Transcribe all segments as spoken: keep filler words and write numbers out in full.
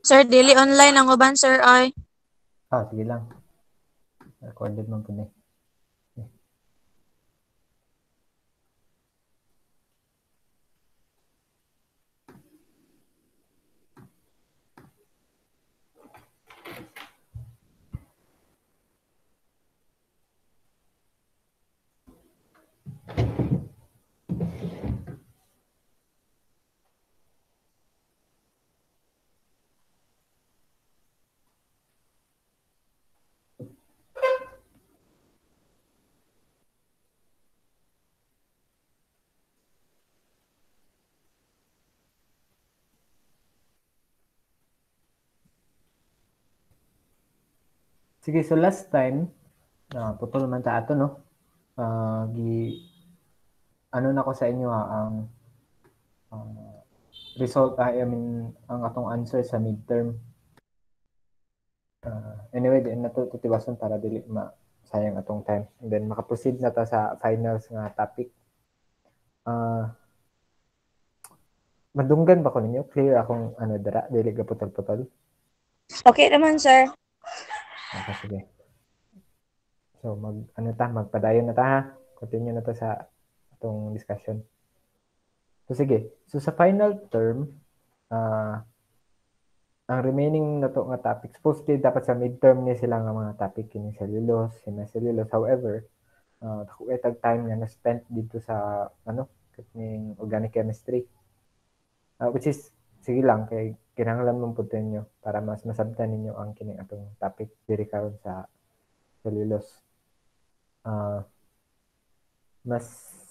Sir, dili online ang uban, sir, ay. Ah, sige lang. Recorded mo po na. Sige, so last time, uh, putol man ta ato, no? Uh, gi, ano na ko sa inyo ha, ang uh, result, uh, I mean, ang atong answer sa midterm. Uh, anyway, di na to tutibason para dili ma sayang atong time. And then, makaproceed na ta sa finals nga topic. Uh, madunggan ba ko ninyo? Clear akong ano dara, dili ka putol-putol? Okay naman, sir. Okay, sige. So, mag, ano ta, magpadayon na ta ha. Continue na ta sa atong discussion. So, sige. So, sa final term, uh, ang remaining na to nga topic, supposedly dapat sa midterm niya sila nga mga topic, kini cellulose, hemicellulose. However, uh, ako itag time nga na-spent dito sa, ano, kaning organic chemistry. Uh, which is, sige lang, kay kinahanglan mong putin nyo para mas masabtan ninyo ang kining atong topic diri karon sa cellulose. Uh, mas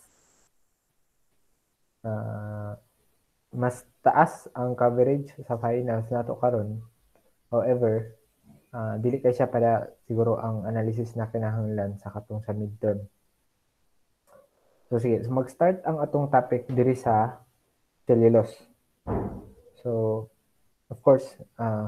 uh, mas taas ang coverage sa finals nato karon. However, uh, dili kay siya para siguro ang analysis na kinahanglan sa katong sa midterm. So sige, so mag-start ang atong topic diri sa cellulose. So of course, uh,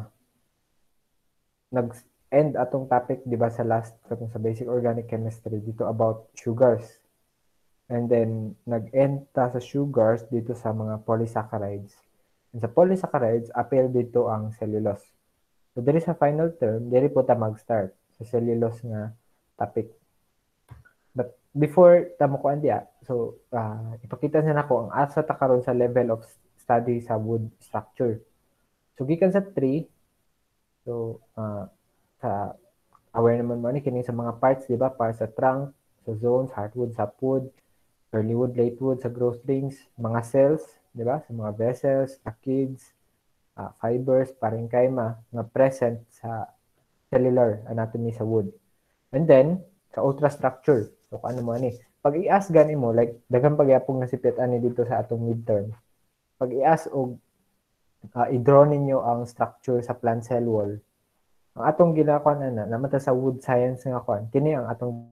nag-end atong topic di ba sa last katong sa basic organic chemistry dito about sugars. And then nag-end ta sa sugars dito sa mga polysaccharides. And sa polysaccharides, appeal dito ang cellulose. So diri sa final term, diri po ta mag-start sa cellulose nga topic. But before ta mo kuan diya, so uh, ipakita na nako ang asa ta karon sa level of study sa wood structure. So gikan sa tree, so uh, sa aware naman mo ni kini sa mga parts, di ba? Para sa trunk, sa zones, heartwood, sapwood, early wood, late wood, sa growth rings, mga cells, di ba? Sa mga vessels, tracheids, uh, fibers, parenchyma, na present sa cellular anatomy sa wood. And then, sa ultrastructure. So, kung ano mo ani. Pag i-ask gani mo, like, daghang pagyapong nasipit ani dito sa atong midterm. Pag i-ask o uh, i-draw ninyo ang structure sa plant cell wall, ang atong ginakuan na, namata sa wood science nga kuan, kini ang atong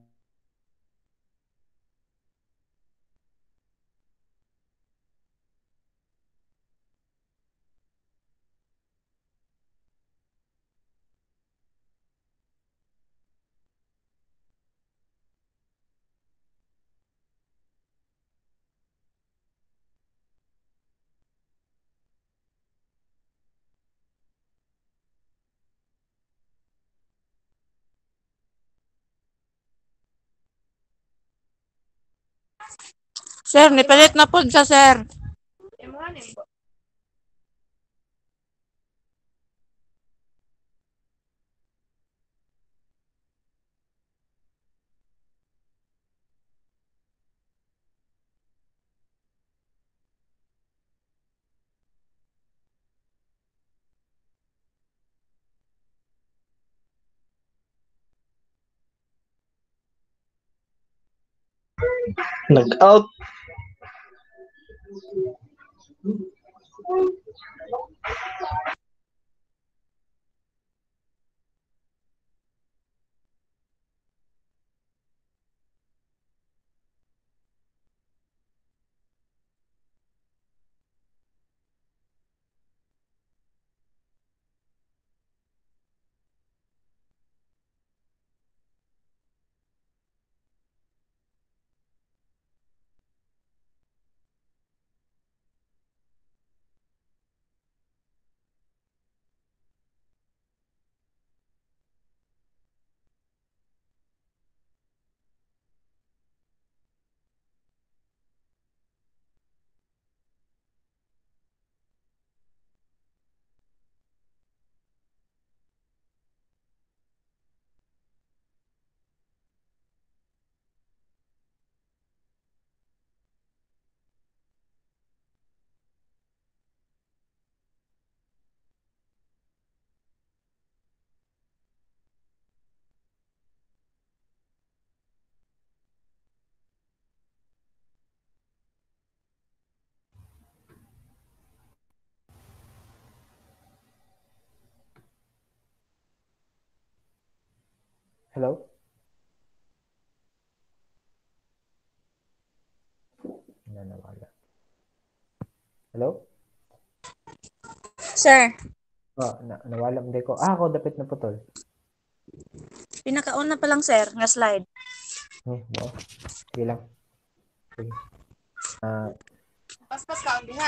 Sir, nipalit na po sa sir. Nag-out. Hello? Nanawala. Hello? Sir, Oh, na nawala mo ko. Ah, ako dapit na putol. pinakauna pa lang sir, nga slide. Hmm, no. Sige lang. Sige. Ah, Paspas ka, diha.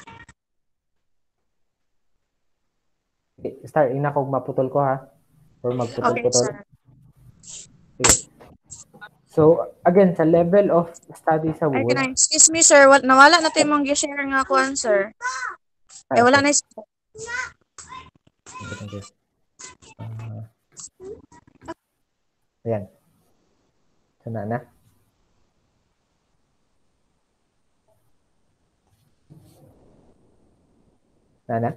okay. Start, ina ko maputol ko ha. Or Okay, magputol-putol. sir. Sige. So, again, sa level of study sa Ay, wood. kinay. Excuse me, sir. Wal nawala na tayo mong gi-share nga kuan, sir. Ah, Eh, wala okay. na. Thank you, thank you. Ah, ayan. Sana na. Nana?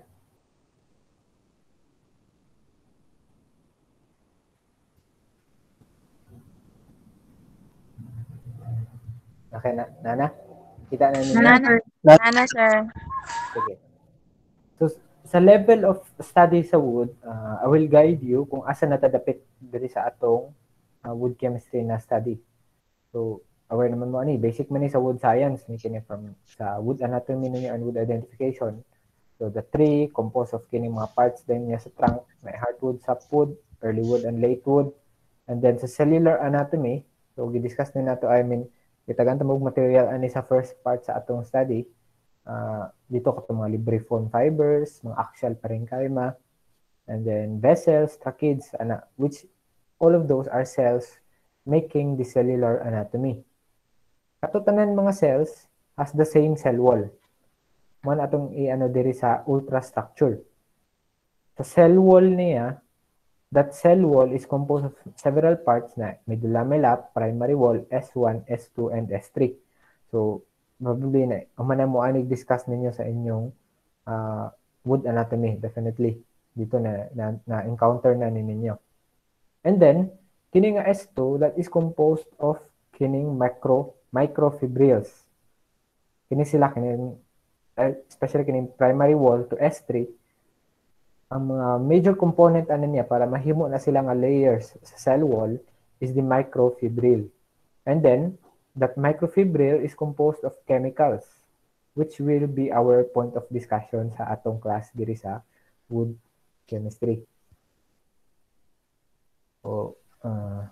Okay na. Nana? Kita na ninyo? Nana, Nana, sir. Sige. So, sa level of study sa wood, uh, I will guide you kung asa natadapit diri sa atong uh, wood chemistry na study. So, aware naman mo ani, basic man ni sa wood science, ni kini from sa wood anatomy ninyo and wood identification. So, the tree composed of kini mga parts din niya sa trunk, may hardwood, softwood, early wood, and late wood. And then sa cellular anatomy, so gi-discuss din nato, I mean, itagan ta mo material ani sa first part sa atong study. Uh, dito ka mga libriform fibers, mga axial parenchyma, and then vessels, tracheids, ana, which all of those are cells making the cellular anatomy. Katotanan mga cells has the same cell wall. Man atong i-ano diri sa ultrastructure. Sa cell wall niya, that cell wall is composed of several parts na medulla lamella, primary wall, S one, S two, and S three. So, probably na, umana mo anig discuss ninyo sa inyong uh, wood anatomy, definitely. Dito na, na, na encounter na ninyo. And then, kini nga S two, that is composed of kining micro, microfibrils. Kini sila, kining, especially kining primary wall to S three, ang mga major component ano niya para mahimo na sila nga layers sa cell wall is the microfibril. And then, that microfibril is composed of chemicals, which will be our point of discussion sa atong class diri sa wood chemistry. So, uh,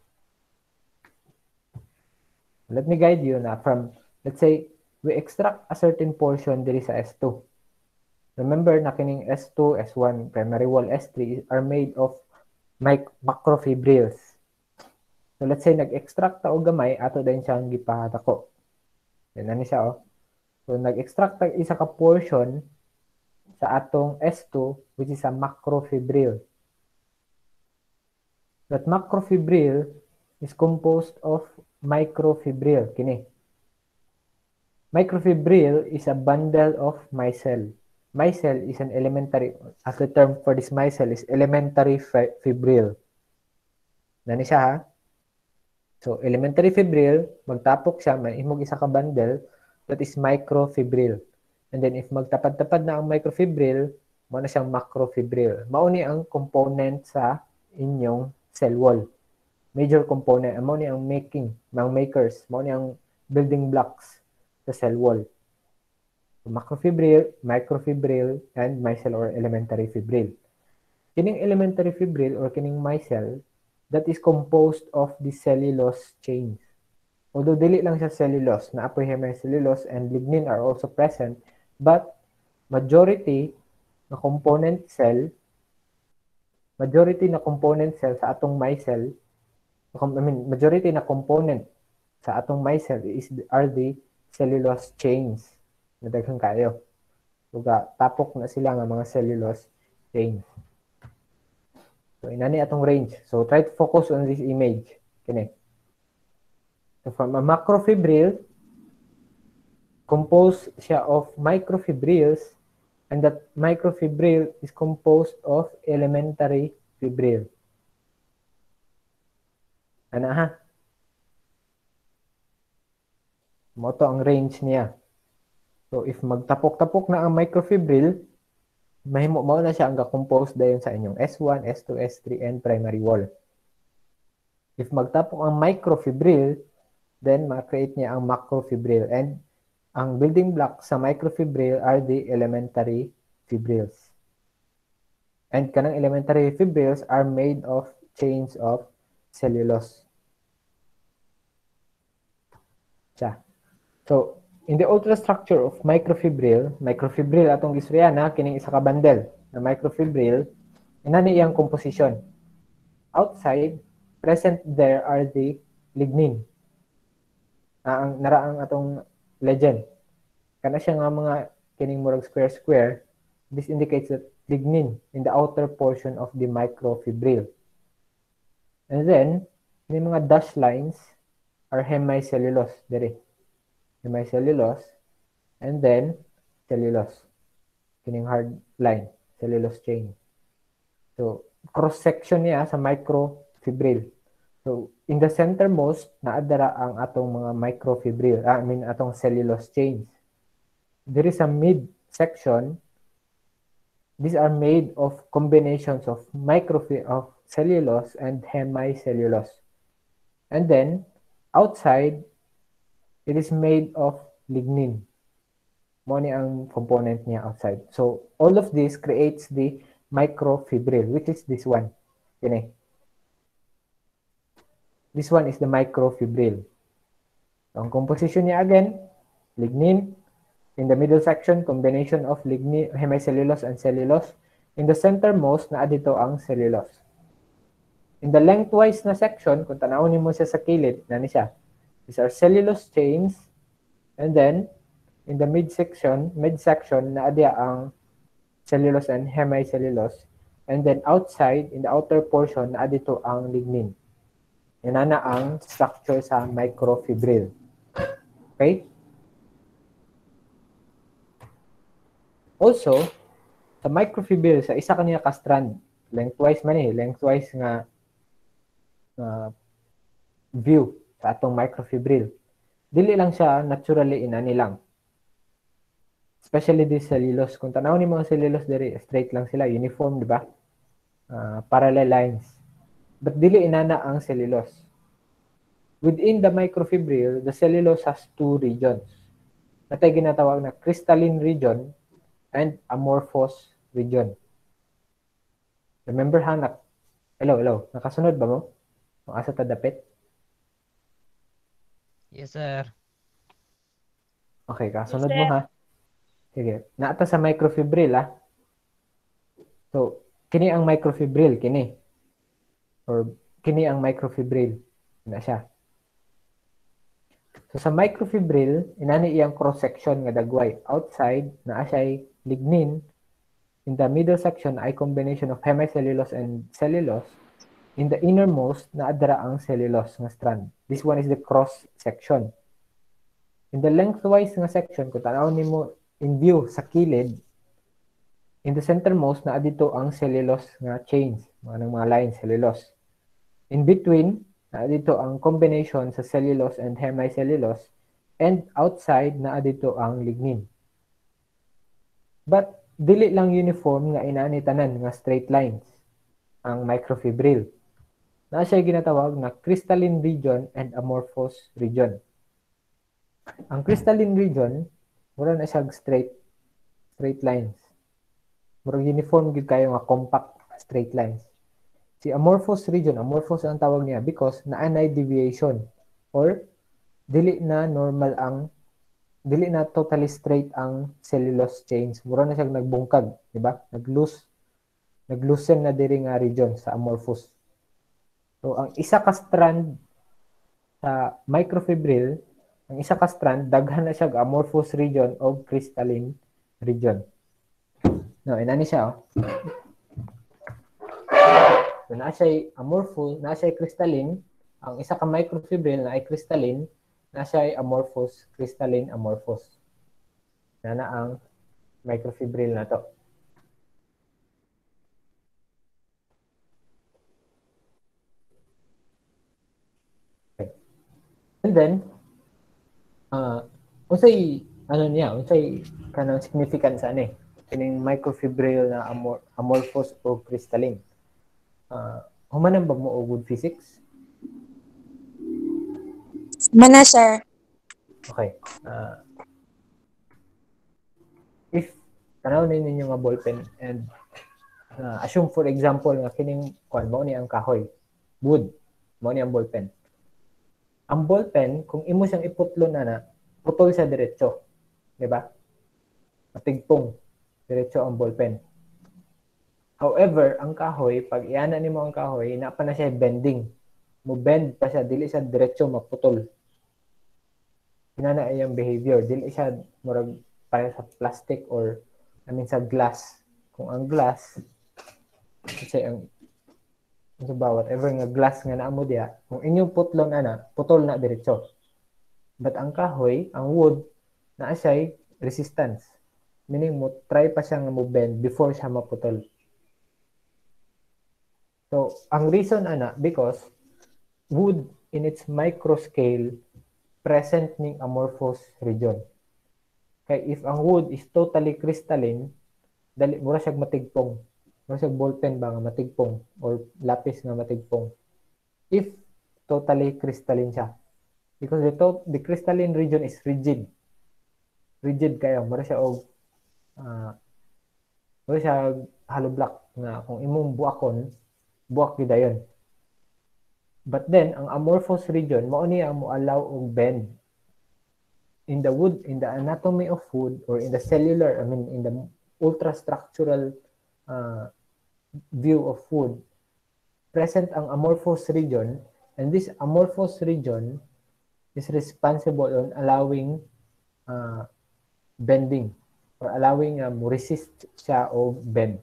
let me guide you na from, let's say, we extract a certain portion diri sa S two. Remember na kining S two, S one, primary wall, S three are made of macrofibrils. So let's say nag-extract ta og gamay, ato din siyang gipahatako. Yan na siya oh. So nag-extract ta isa ka portion sa atong S two which is a macrofibril. That macrofibril is composed of microfibril kini. Microfibril is a bundle of micelle. Micelle is an elementary, as the term for this micelle is elementary fi fibril. Nani siya ha? So, elementary fibril, magtapok siya, may imog isa ka bundle, that is microfibril. And then, if magtapad-tapad na ang microfibril, mo na siyang macrofibril. Mauni ang component sa inyong cell wall. Major component, mo ni ang making, mga makers, mo ni ang building blocks sa cell wall. Macrofibril, microfibril, and micelle or elementary fibril. Kining elementary fibril or kining micelle, that is composed of the cellulose chains. Although dili lang siya cellulose, naapoy hemicellulose and lignin are also present, but majority na component cell, majority na component cell sa atong micelle, I mean, majority na component sa atong micelle is are the cellulose chains. Nadaghang kayo. Uga, tapok na sila nga mga cellulose chains. So, inani atong range. So, try to focus on this image. Kini. So, from a macrofibril, composed siya of microfibrils, and that microfibril is composed of elementary fibril. Ana ha? Moto ang range niya. So, if magtapok-tapok na ang microfibril, mahimo mao na siya ang ga-compose dayon sa inyong S one, S two, S three, and primary wall. If magtapok ang microfibril, then ma-create niya ang macrofibril. And ang building block sa microfibril are the elementary fibrils. And kanang elementary fibrils are made of chains of cellulose. Siya. So, in the ultrastructure of microfibril, microfibril atong gistorya na kining isa ka bundle na microfibril, inani iyang composition. Outside, present there are the lignin. Ah, ang naraang atong legend. Kana siya nga mga kining murag square square, this indicates that lignin in the outer portion of the microfibril. And then, may mga dashed lines are hemicellulose dere. Hemicellulose and then cellulose. Kining hard line, cellulose chain. So, cross section niya sa microfibril. So, in the centermost, naadara ang atong mga microfibril, ah, I mean, atong cellulose chains. There is a mid-section. These are made of combinations of microfi of cellulose and hemicellulose. And then, outside, it is made of lignin. Mo ni ang component niya outside. So, all of this creates the microfibril, which is this one. Kini. This one is the microfibril. So, ang composition niya again, lignin. In the middle section, combination of lignin, hemicellulose and cellulose. In the centermost, na dito ang cellulose. In the lengthwise na section, kung tanawin mo siya sa kilid, na ni siya. These are cellulose chains. And then, in the midsection, midsection, na adya ang cellulose and hemicellulose. And then outside, in the outer portion, na dito ang lignin. Yan na ang structure sa microfibril. Okay? Also, sa microfibril, sa isa kanina ka strand, lengthwise man eh, lengthwise nga uh, view sa atong microfibril. Dili lang siya naturally inani lang. Especially this cellulose. Kung tanaw ni mga cellulose diri, straight lang sila, uniform, di ba? Uh, parallel lines. But dili inana ang cellulose. Within the microfibril, the cellulose has two regions. Natay ginatawag na crystalline region and amorphous region. Remember ha, na, hello, hello, nakasunod ba mo? Ang asa ta dapit? Yes, sir. Okay, kasunod mo ha. Sige, naata sa microfibril ha. So, kini ang microfibril, kini. Or kini ang microfibril. Na siya. So sa microfibril, inani iyang cross-section nga dagway. Outside, naa siya'y lignin. In the middle section ay combination of hemicellulose and cellulose. In the innermost, naadara ang cellulose nga strand. This one is the cross-section. In the lengthwise nga section, kung tanaw nimo in view sa kilid, in the centermost, naa dito ang cellulose nga chains. Mga ng mga lines, cellulose. In between, na dito ang combination sa cellulose and hemicellulose, and outside na dito ang lignin. But dili lang uniform nga inani tanan nga straight lines ang microfibril. Na siya ginatawag na crystalline region and amorphous region. Ang crystalline region, mura na siya straight straight lines. Mura uniform gid kayo nga compact straight lines. Si amorphous region, amorphous ang tawag niya because naanay deviation or dili na normal ang dili na totally straight ang cellulose chains. Mura na siya nagbungkag, di ba? Nag-loose nag-loosen na diri nga region sa amorphous. So ang isa ka strand sa microfibril, ang isa ka strand daghan na siya amorphous region o crystalline region. No, inani siya oh. So, na siya amorphous, na siya crystalline, ang isa ka microfibril na ay crystalline, na siya ay amorphous, crystalline, amorphous. Na na ang microfibril na to. Okay. And then, uh, unsay, ano niya, unsay kanang significance ano eh, kining microfibril na amor amorphous o crystalline. Uh, humanan ba mo og good physics? Mana, sir. Okay. Uh, if tanawin ninyo nga ballpen and uh, assume for example nga kining kuan mao ni ang kahoy, wood, mao ni ang ballpen. Ang ballpen kung imo siyang iputlon na na, putol sa diretso, di ba? Matigpong diretso ang ballpen. However, ang kahoy, pag iana nimo ang kahoy, na pa na siya bending. Mo bend pa siya, dili siya diretso maputol. Inana iyang behavior, dili siya murag para sa plastic or I mean sa glass. Kung ang glass kasi ang so ba whatever nga glass nga naa mo diha, kung inyong putlon ana, putol na diretso. But ang kahoy, ang wood, naa siya resistance. Meaning mo try pa siya nga mo bend before siya maputol. So, ang reason ana because wood in its micro scale present ning amorphous region. Kay if ang wood is totally crystalline, dali mura siya matigpong. Mura siya ballpen ba nga matigpong or lapis nga matigpong. If totally crystalline siya. Because the, to- the crystalline region is rigid. Rigid kayo. Mura siya og uh, mura siya hollow block nga kung imong buakon, buak gyud dayon. But then, ang amorphous region, mao niya mo allow og bend. In the wood, in the anatomy of wood, or in the cellular, I mean, in the ultrastructural uh, view of wood, present ang amorphous region, and this amorphous region is responsible on allowing uh, bending, or allowing um, resist siya o bend.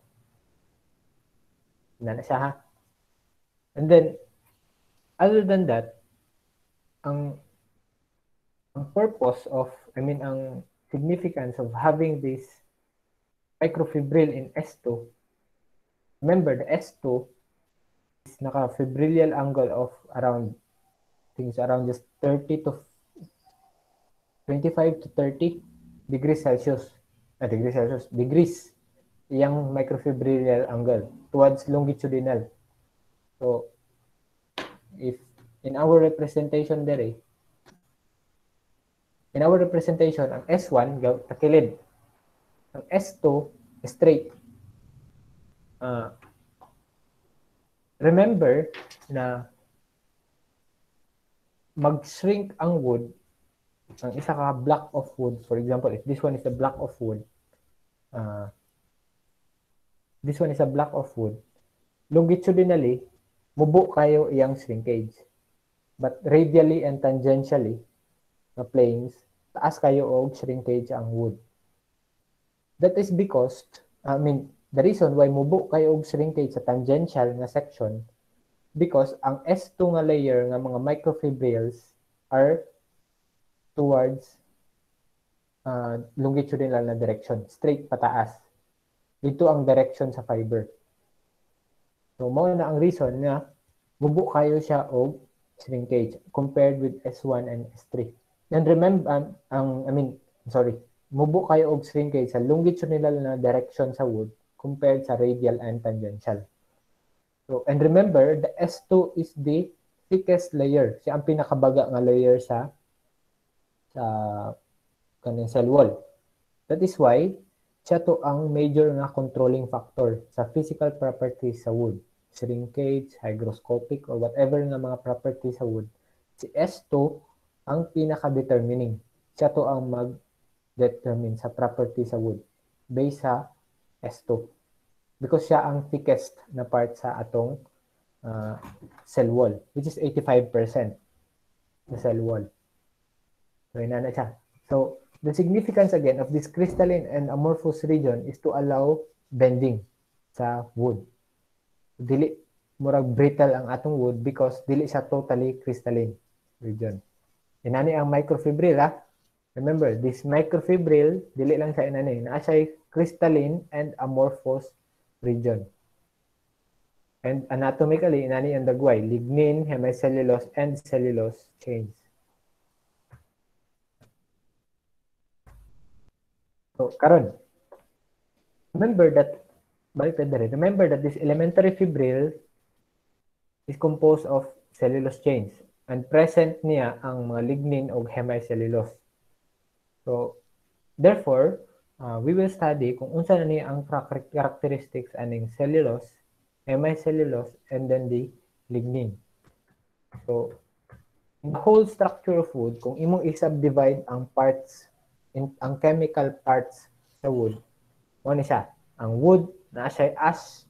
Na na siya ha? And then, other than that, ang ang purpose of, I mean, ang significance of having this microfibril in S two, remember, the S two is naka-fibrillar angle of around, things around just thirty to twenty-five to thirty degrees Celsius, ah, degrees Celsius, degrees, yung microfibrillar angle towards longitudinal. So, if in our representation there, in our representation, ang S one, takilid. Ang S two, straight. Uh, remember na mag-shrink ang wood, ang isa ka block of wood, for example, if this one is a block of wood, uh, this one is a block of wood, longitudinally, mubo kayo iyang shrinkage. But radially and tangentially, na planes, taas kayo og shrinkage ang wood. That is because, I mean, the reason why mubo kayo og shrinkage sa tangential nga section, because ang S two nga layer nga mga microfibrils are towards uh, longitudinal na direction, straight pataas. Ito ang direction sa fiber. So, mao na ang reason nga mubo kayo siya og shrinkage compared with S one and S three. And remember, um, ang, I mean, sorry, mubo kayo og shrinkage sa longitudinal na direction sa wood compared sa radial and tangential. So, and remember, the S two is the thickest layer. Siya ang pinakabaga nga layer sa sa kanang cell wall. That is why, siya to ang major nga controlling factor sa physical properties sa wood. Shrinkage, hygroscopic, or whatever nga mga properties sa wood. Si S two ang pinaka-determining. Siya to ang mag-determine sa property sa wood based sa S two. Because siya ang thickest na part sa atong uh, cell wall, which is eighty-five percent the cell wall. So, ina na siya. So, the significance again of this crystalline and amorphous region is to allow bending sa wood. Dili, murag brittle ang atong wood because dili siya totally crystalline region. Inani ang microfibril, ha? Remember, this microfibril, dili lang siya inani, naa siya crystalline and amorphous region. And anatomically, inani ang dagway, lignin, hemicellulose, and cellulose chains. So, karon, remember that, remember that this elementary fibril is composed of cellulose chains. and present niya ang mga lignin o hemicellulose. So, therefore, uh, we will study kung unsa na niya ang characteristics aning cellulose, hemicellulose, and then the lignin. So, in the whole structure of wood, kung imong i-subdivide ang parts, in, ang chemical parts sa wood, ano siya? Ang wood na siya ash,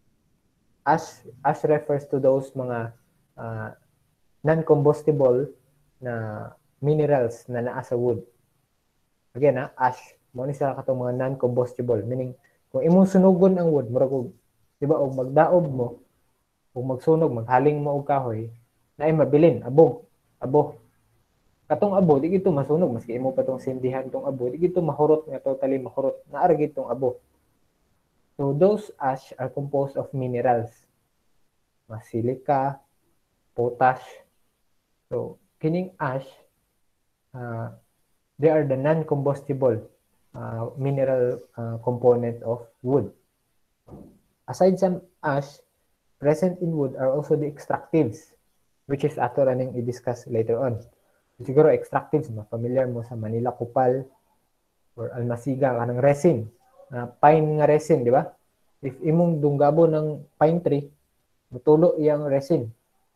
ash, ash refers to those mga uh, non-combustible na minerals na naa sa wood. Again, ha, ash, mo ni sila katong mga non-combustible, meaning kung imong sunugon ang wood, murag og, di ba, og magdaob mo, kung magsunog, maghaling mo og kahoy, na ay mabilin, abog, abo. Katong abo, di gito masunog, maski imo pa tong sindihan tong abo, di gito mahurot nga totally mahurot, naara gitong abo. So those ash are composed of minerals, mga silica, potash. So kining ash, uh, they are the non-combustible uh, mineral uh, component of wood. Aside from ash, present in wood are also the extractives, which is ato raning i-discuss later on. Siguro extractives, familiar mo sa Manila Kupal or Almasiga, kanang resin, uh, pine nga resin, di ba? If imong dunggabo ng pine tree, mutulo iyang resin.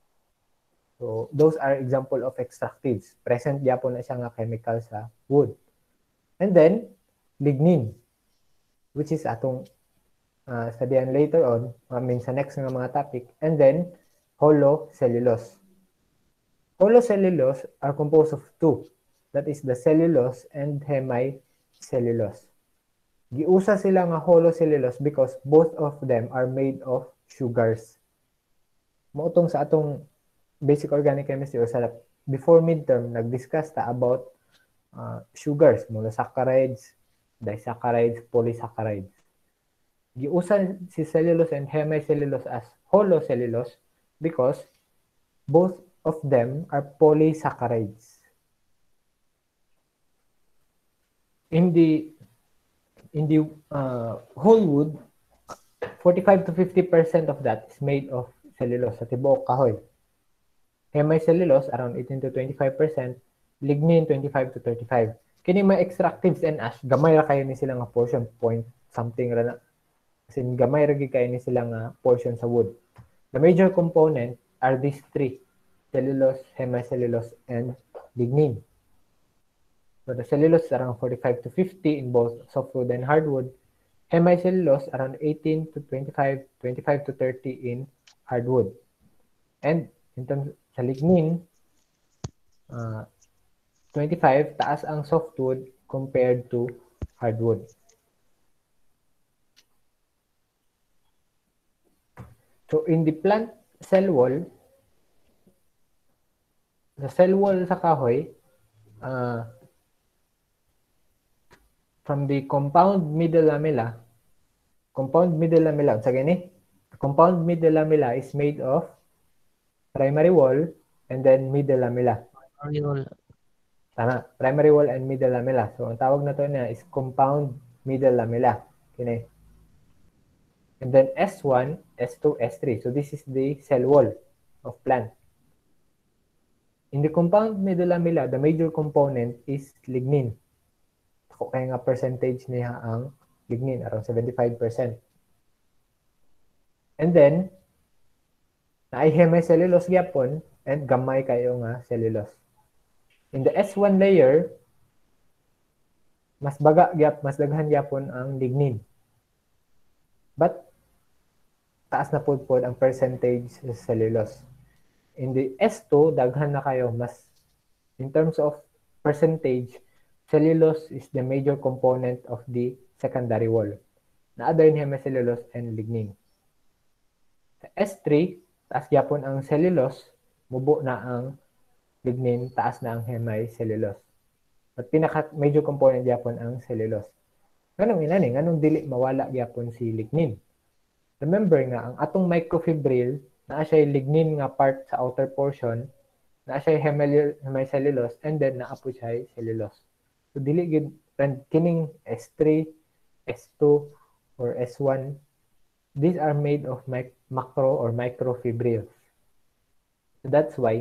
So, those are example of extractives. Present yapon na siya nga chemical sa wood. And then, lignin, which is atong uh, studian later on, I mean, sa next nga mga topic. And then, holocellulose. Holocellulose are composed of two. That is the cellulose and hemicellulose. Giusa sila nga holocellulose because both of them are made of sugars. Mautong sa atong basic organic chemistry o sa before midterm, nag-discuss ta about uh, sugars, monosaccharides, disaccharides, polysaccharides. Giusa si cellulose and hemicellulose as holocellulose because both of them are polysaccharides. In the in the uh, whole wood, forty-five to fifty percent of that is made of cellulose sa tibuok kahoy. Hemicellulose around eighteen to twenty-five percent, lignin twenty-five to thirty-five. Kini mga extractives and ash, gamay ra kayo ni sila nga portion, point something ra na. Kasi gamay ra kayo ni sila nga portion sa wood. The major component are these three: cellulose, hemicellulose, and lignin. So the cellulose is around forty-five to fifty in both softwood and hardwood. Hemicellulose around eighteen to twenty-five, twenty-five to thirty in hardwood. And in terms sa lignin, uh, twenty-five, taas ang softwood compared to hardwood. So in the plant cell wall, sa cell wall sa kahoy, uh, from the compound middle lamella, compound middle lamella, sa gani, compound middle lamella is made of primary wall and then middle lamella. Primary wall. Tama, primary wall and middle lamella. So ang tawag na to niya is compound middle lamella. Kini. And then S one, S two, S three. So this is the cell wall of plant. In the compound middle lamella, the major component is lignin. Ako kaya nga percentage niya ang lignin, around seventy-five percent. And then, na ay hemicellulose gyapon and gamay kayo nga cellulose. In the S one layer, mas baga gyap, mas daghan gyapon ang lignin. But taas na pud pod ang percentage sa cellulose. In the S two, daghan na kayo mas in terms of percentage, cellulose is the major component of the secondary wall. Na other in hemicellulose and lignin. Sa S three, taas gyapon ang cellulose, mubo na ang lignin, taas na ang hemicellulose. At pinaka major component gyapon ang cellulose. Ganong inani, nganong dili mawala gyapon si lignin. Remember nga ang atong microfibril naa siya lignin nga part sa outer portion, naa siya hemicellulose, and then naa po siya cellulose. So dili gid kining S three, S two or S one, these are made of macro or microfibrils. So that's why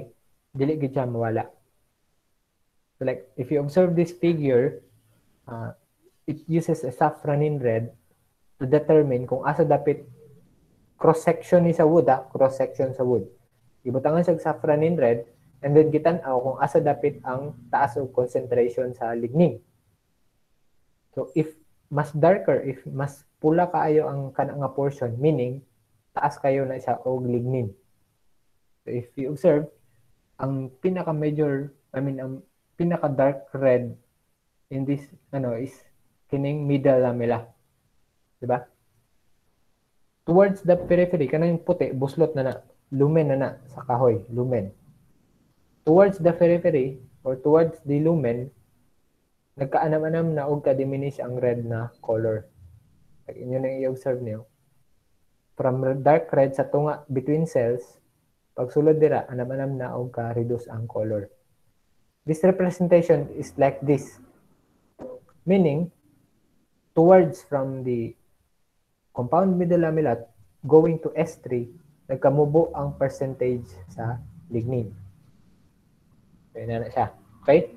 dili gid siya mawala. So like if you observe this figure, uh, it uses a saffronin red to determine kung asa dapit cross section ni sa wood, ah, cross section sa wood. Ibutangan sa saffronin red and then gitan-aw kung asa dapit ang taas og concentration sa lignin. So if mas darker, if mas pula kaayo ang kana nga portion, meaning taas kayo na siya og lignin. So if you observe, ang pinaka major, I mean ang pinaka dark red in this ano is kining middle lamella. Diba? Towards the periphery, kanang puti, buslot na na, lumen na na sa kahoy, lumen. Towards the periphery or towards the lumen, nagkaanam-anam na og ka-diminish ang red na color. Like, inyo na i-observe niyo. From dark red sa tunga between cells, pag sulod dira, anam-anam na og ka-reduce ang color. This representation is like this. Meaning, towards from the compound middle lamella going to S three, nagkamubo ang percentage sa lignin. Okay na na siya. Okay?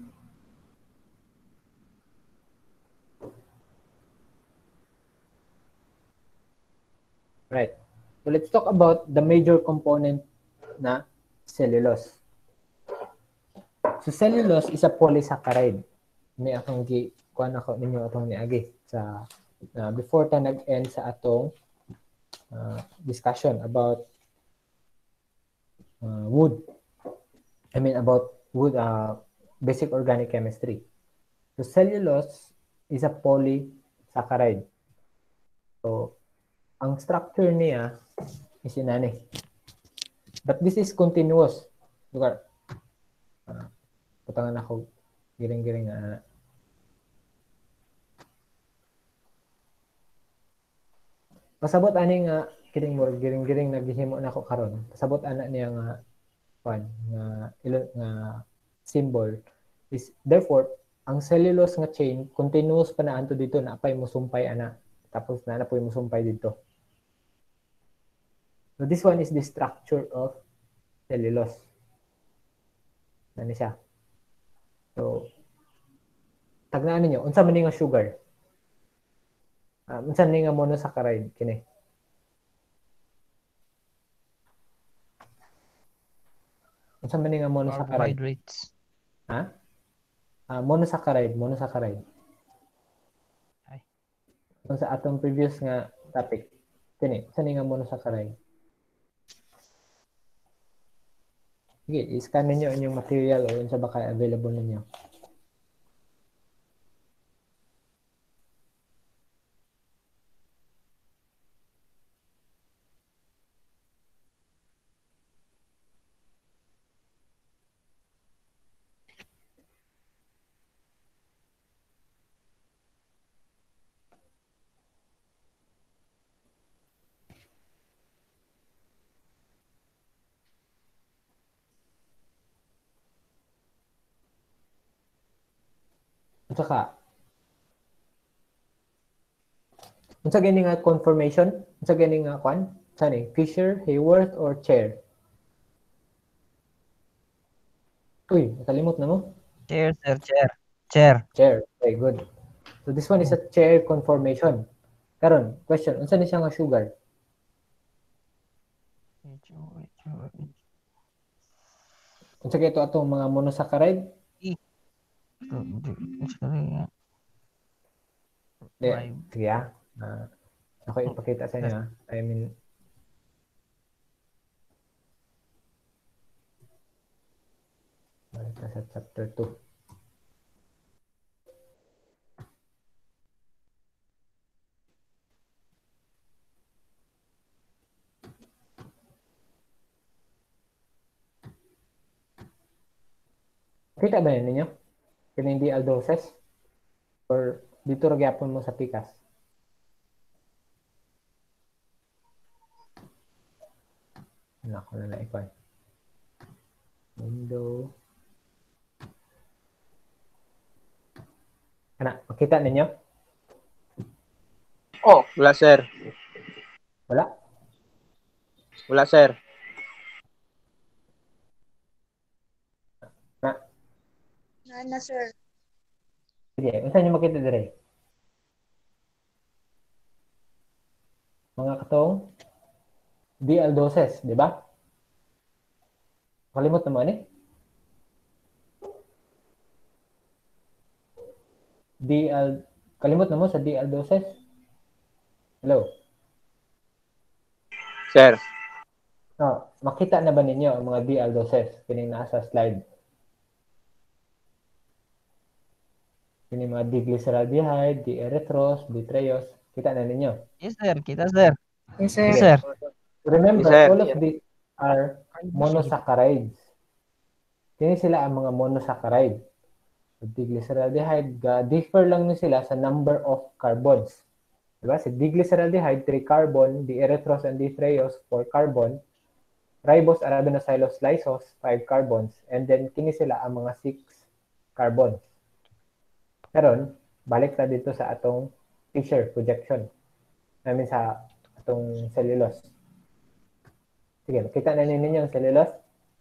Right. So let's talk about the major component na cellulose. So cellulose is a polysaccharide. May akong gi kuan ako ninyo atong niagi sa uh, before ta nag-end sa atong uh, discussion about uh, wood. I mean about wood uh, basic organic chemistry. So cellulose is a polysaccharide. So ang structure niya is inani. But this is continuous. Lugar. Uh, putangan ako giring-giring na uh, pasabot ani nga kining mo giring-giring naghihimo na ako karon. Pasabot ana niya nga pan nga ilo nga symbol is therefore ang cellulose nga chain continuous pa na anto dito na apay mosumpay ana tapos na na poy mosumpay dito. So this one is the structure of cellulose. Nani siya. So tagnaan ninyo unsa man ni nga sugar? Uh, unsa ni nga monosaccharide kini? Unsa man ni nga monosaccharide? Carbohydrates. Ha? Uh, monosaccharide, monosaccharide. Ay. Unsa atong previous nga topic? Kini, unsa ni nga monosaccharide? Sige, i-scan ninyo inyong material o unsa ba kay available ninyo. Unsa ka? Unsa gani nga confirmation? Unsa gani nga kwan? Sani? Fisher, Hayworth, or Chair? Uy, nakalimot na mo? Chair, sir, chair. Chair. Chair. Okay, good. So this one is a chair conformation. Karon, question, unsa ni siya nga sugar? Unsa kay ito atong mga monosaccharide? Di, sige ah. Uh, ako ipakita sa inyo ah. I mean, balik na sa chapter two. Kita ba yun ninyo? Kaya hindi aldoses? Or dito ragyapon mo sa pikas? Nako na na ikaw. Window. Ano, makita ninyo? Oh, wala sir. Wala? Wala sir. Ana, sir. Sige, unsa niyo makita dire? Mga katong D aldoses, di ba? Kalimot naman eh. D al kalimot na mo sa D aldoses. Hello. Sir, Oh, makita na ba ninyo ang mga D aldoses kining nasa slide? Kining mga diglyceraldehyde, D-erythros, D-treos, kita na ninyo. Yes, sir. Kita, sir. Yes, Yes, sir. sir. Remember, Yes, sir. all of these are monosaccharides. Kini sila ang mga monosaccharide. So, diglyceraldehyde, ga, differ lang ni sila sa number of carbons. Diba? Si diglyceraldehyde, three carbon, D-erythros and D-treos, four carbon, ribose arabinoxylose lysos, five carbons, and then kini sila ang mga six carbons. Karon, balik ta dito sa atong Fisher projection. Namin sa atong cellulose. Sige, kita na ninyo yung cellulose?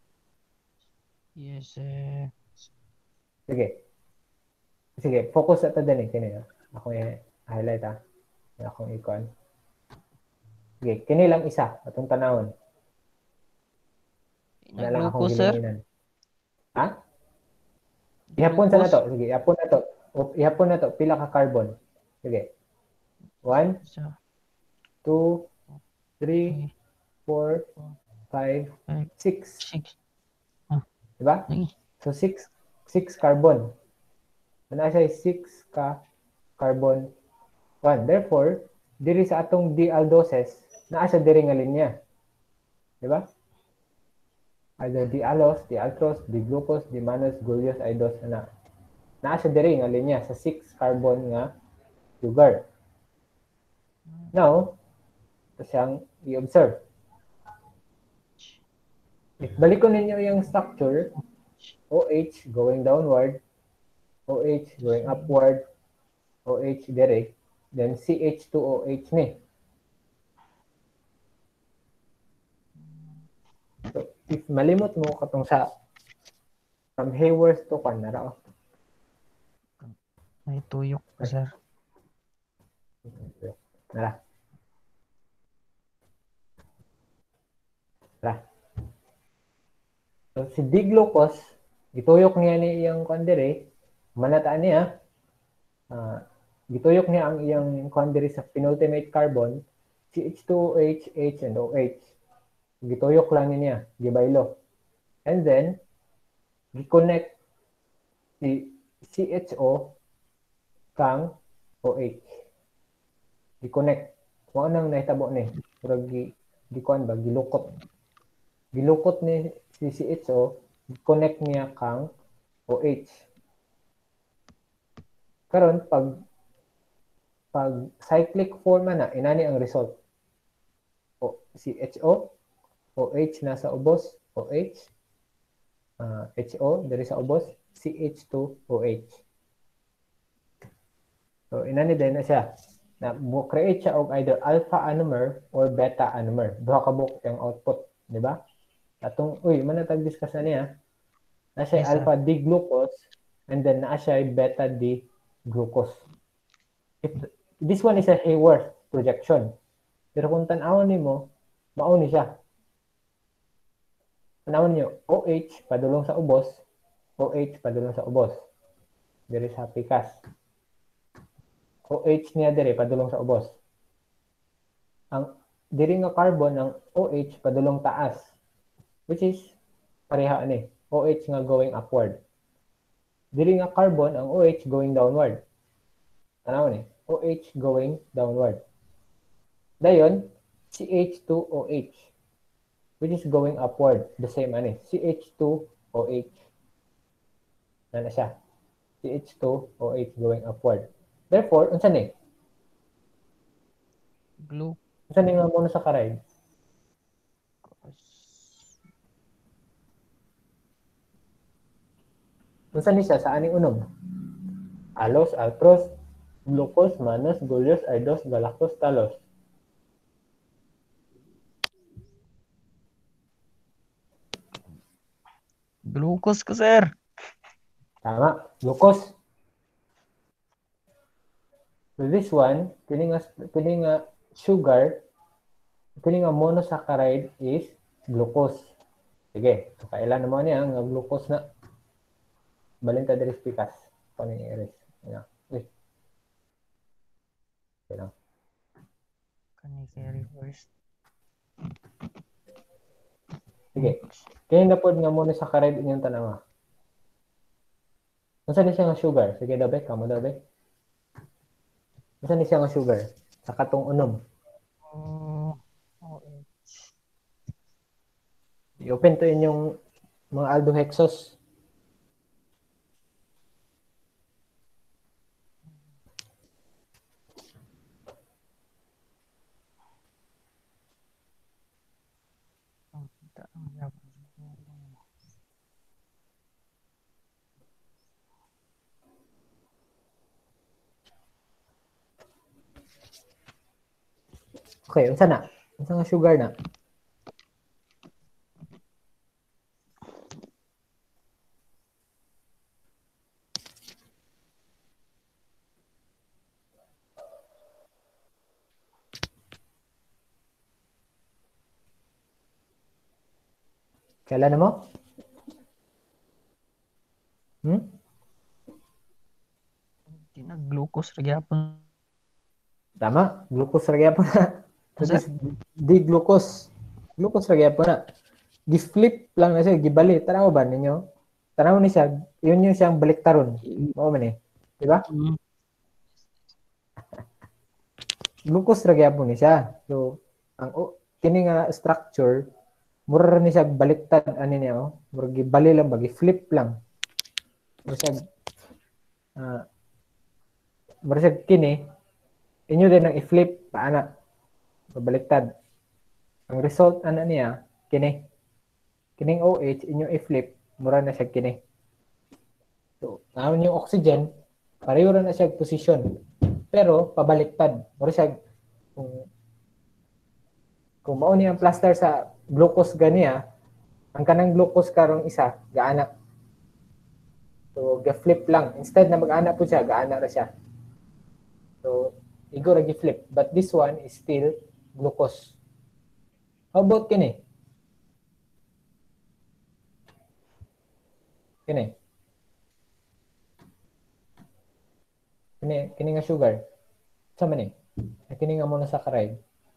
Yes, sir. Sige. Sige, focus ata din eh. Kini, ah. Ako i-highlight ah. Akong icon. Sige, kini lang isa. Atong tanawon. Na lang akong Glucose, sir. gilinginan. Ha? Ihapon sa na to. Sige, ihapon na to. O, ihapon na to. Pila ka carbon. Sige. One, So, two, three, okay. four, five, Five, six. six. Diba? Ay, So, six, six carbon. Ano siya six ka carbon one. Therefore, diri sa atong D-aldoses, naa siya diri nga linya. Diba? Either D-alos, D-altros, D-glucose, D-mannose, gulios, idos, ana. Naa siya diri nga linya sa six carbon nga sugar. Now, ito siyang i-observe. If balik ko ninyo yung structure, OH going downward, OH going upward, OH direct, then C H two O H ni. So, if malimot mo katong sa from Haworth to Canara, may tuyok po, sir. nara. Nara. So, si D-glucose, gituyok niya ni iyang kondere, manataan niya, uh, gituyok niya ang iyang kondere sa penultimate carbon, C H two O H, H, and OH. Gituyok lang niya, gibaylo. And then, gi-connect si C H O kang OH. Gi-connect. Kung anong nahitabo ni, pero gi, gi-kuan ba, gilukot. Gilukot ni si C H O, gi-connect niya kang OH. Karon pag pag cyclic form na, inani ang result. O, C H O, OH nasa ubos, OH, uh, H O, dari sa ubos, C H two O H. So, inani din na siya. Na mo-create siya og either alpha anomer or beta anomer. Duha ka buok yung output, di ba? Atong, uy, manatag discuss na niya. Na siya Yes, sir. alpha D-glucose and then na siya beta D-glucose. If, this one is a Haworth projection. Pero kung tanawon nimo, mao ni siya. Tanawon niyo, OH padulong sa ubos, OH padulong sa ubos. Diri sa pikas. OH niya diri padulong sa ubos. Ang diri nga carbon ang OH padulong taas, which is pareha ani, OH nga going upward. Diri nga carbon ang OH going downward. Tanaw ni, OH going downward. Dayon, C H two O H, which is going upward. The same ani, C H two O H. Ano siya? C H two O H going upward. Therefore, unsa ni? Glucose. Unsa ni nga monosaccharide? Unsa ni siya sa aning unom? Alos, altros, glucose, mannose, gulios, idos, galactose, talos. Glucose ko, sir. Tama, glucose. So this one, kini nga kini nga sugar, kini nga monosaccharide is glucose. Sige, so kailan naman niya nga glucose na balin ta diri pikas. Paano ni Iris? Yan. Uy. Okay lang. Kani kay reverse. Sige. Kaya na pod nga monosaccharide inyong tanawa. Unsa ni siya nga sugar? Sige daw be, kamo daw be. Unsa ni siya nga sugar? Sa katong unom. Oh, oh, I-open to inyong mga aldohexose. ang kita ang yabang. Okay, unsa na? Unsa nga sugar na? Kailan mo? Hmm? Di na glucose ra gyapon. Tama, glucose ra gyapon na. This is D-glucose. Glucose ra gyapon na. Gi-flip lang na siya, gibali. Tanaw ba ninyo? Tanaw ni siya, yun yung siyang baliktaron. Mao man eh. Di ba? Mm. Glucose ra gyapon ni siya. So, ang oh, kini nga structure, mura ra ni siya baliktad ani niya oh. Mura gibali lang ba, gi-flip lang. Mura siya uh, mura siya kini inyo din ang i-flip paana. Babaliktad. Ang result ana niya kini. Kining OH inyo i-flip, mura na siya kini. So, naman yung oxygen, pareho ra na siya position. Pero pabaliktad. Mura siya kung kung mao ni ang plaster sa glucose ganiya, ang kanang glucose karong isa gaana. So, ga-flip lang. Instead na mag-ana po siya, gaana ra siya. So, igo ra gi-flip. But this one is still glucose. How about kini? Kini. Kini, kini nga sugar. Sa man eh? Kini nga monosaccharide.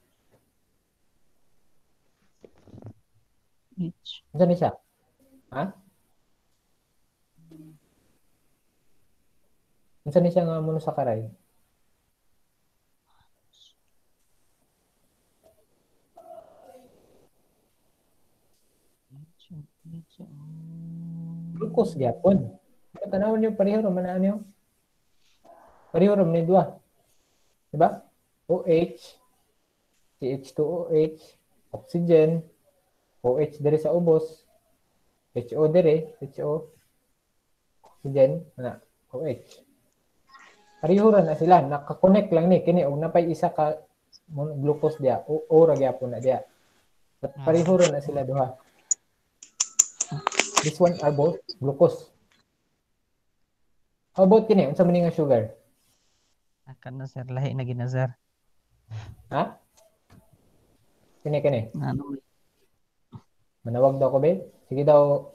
Each. Ano ni siya? Ha? Ano ni siya nga monosaccharide? Each. Each. Glucose gyapon. Tanawon niyo pareho ra man ano? Pareho ra man ni duha. Diba? OH, C H two O H, oxygen, OH dire sa ubos, H O dire, H O, oxygen, na, OH. Pareho ra na sila, naka-connect lang ni kini og napay isa ka glucose dia, o, o ra gyapon na dia. But pareho ra na sila duha. This one are both glucose. How about kini? Unsa man nga sugar? Akan na sir, lahi na gina sir. Ha? Kini kini. Ano? Manawag daw ko be? Sige daw.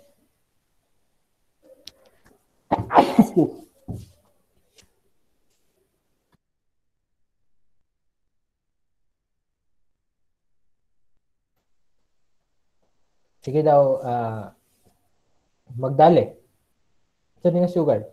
Sige daw, uh, magdali. Ito nga sugar.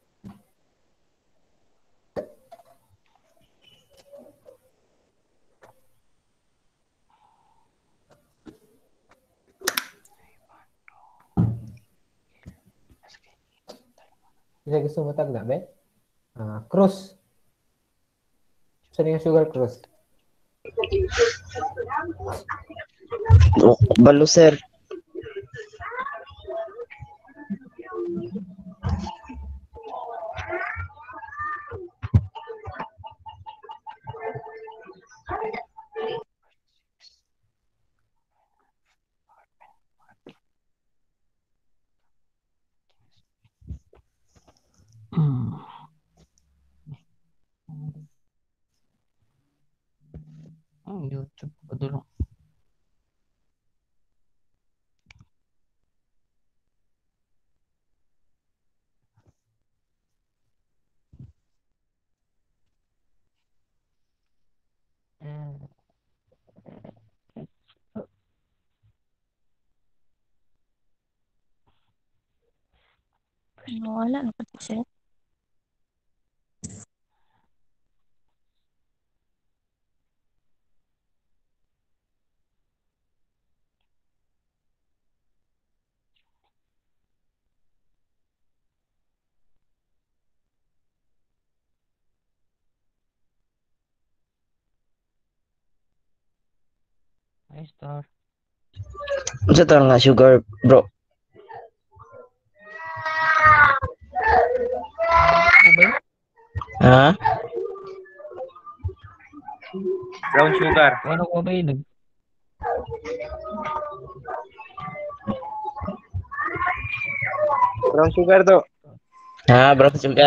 Isa gusto mo tagda, be? Uh, cross. Ito nga sugar cross. Oh, balo sir. Ito pa dulo. Eh, Wala na pati sir. Ay, star. Unsa to nga sugar, bro? Ano ba yun? Ha? Brown sugar. Ano ko ba yun? Nag- Brown sugar to. Ha, bro, sugar.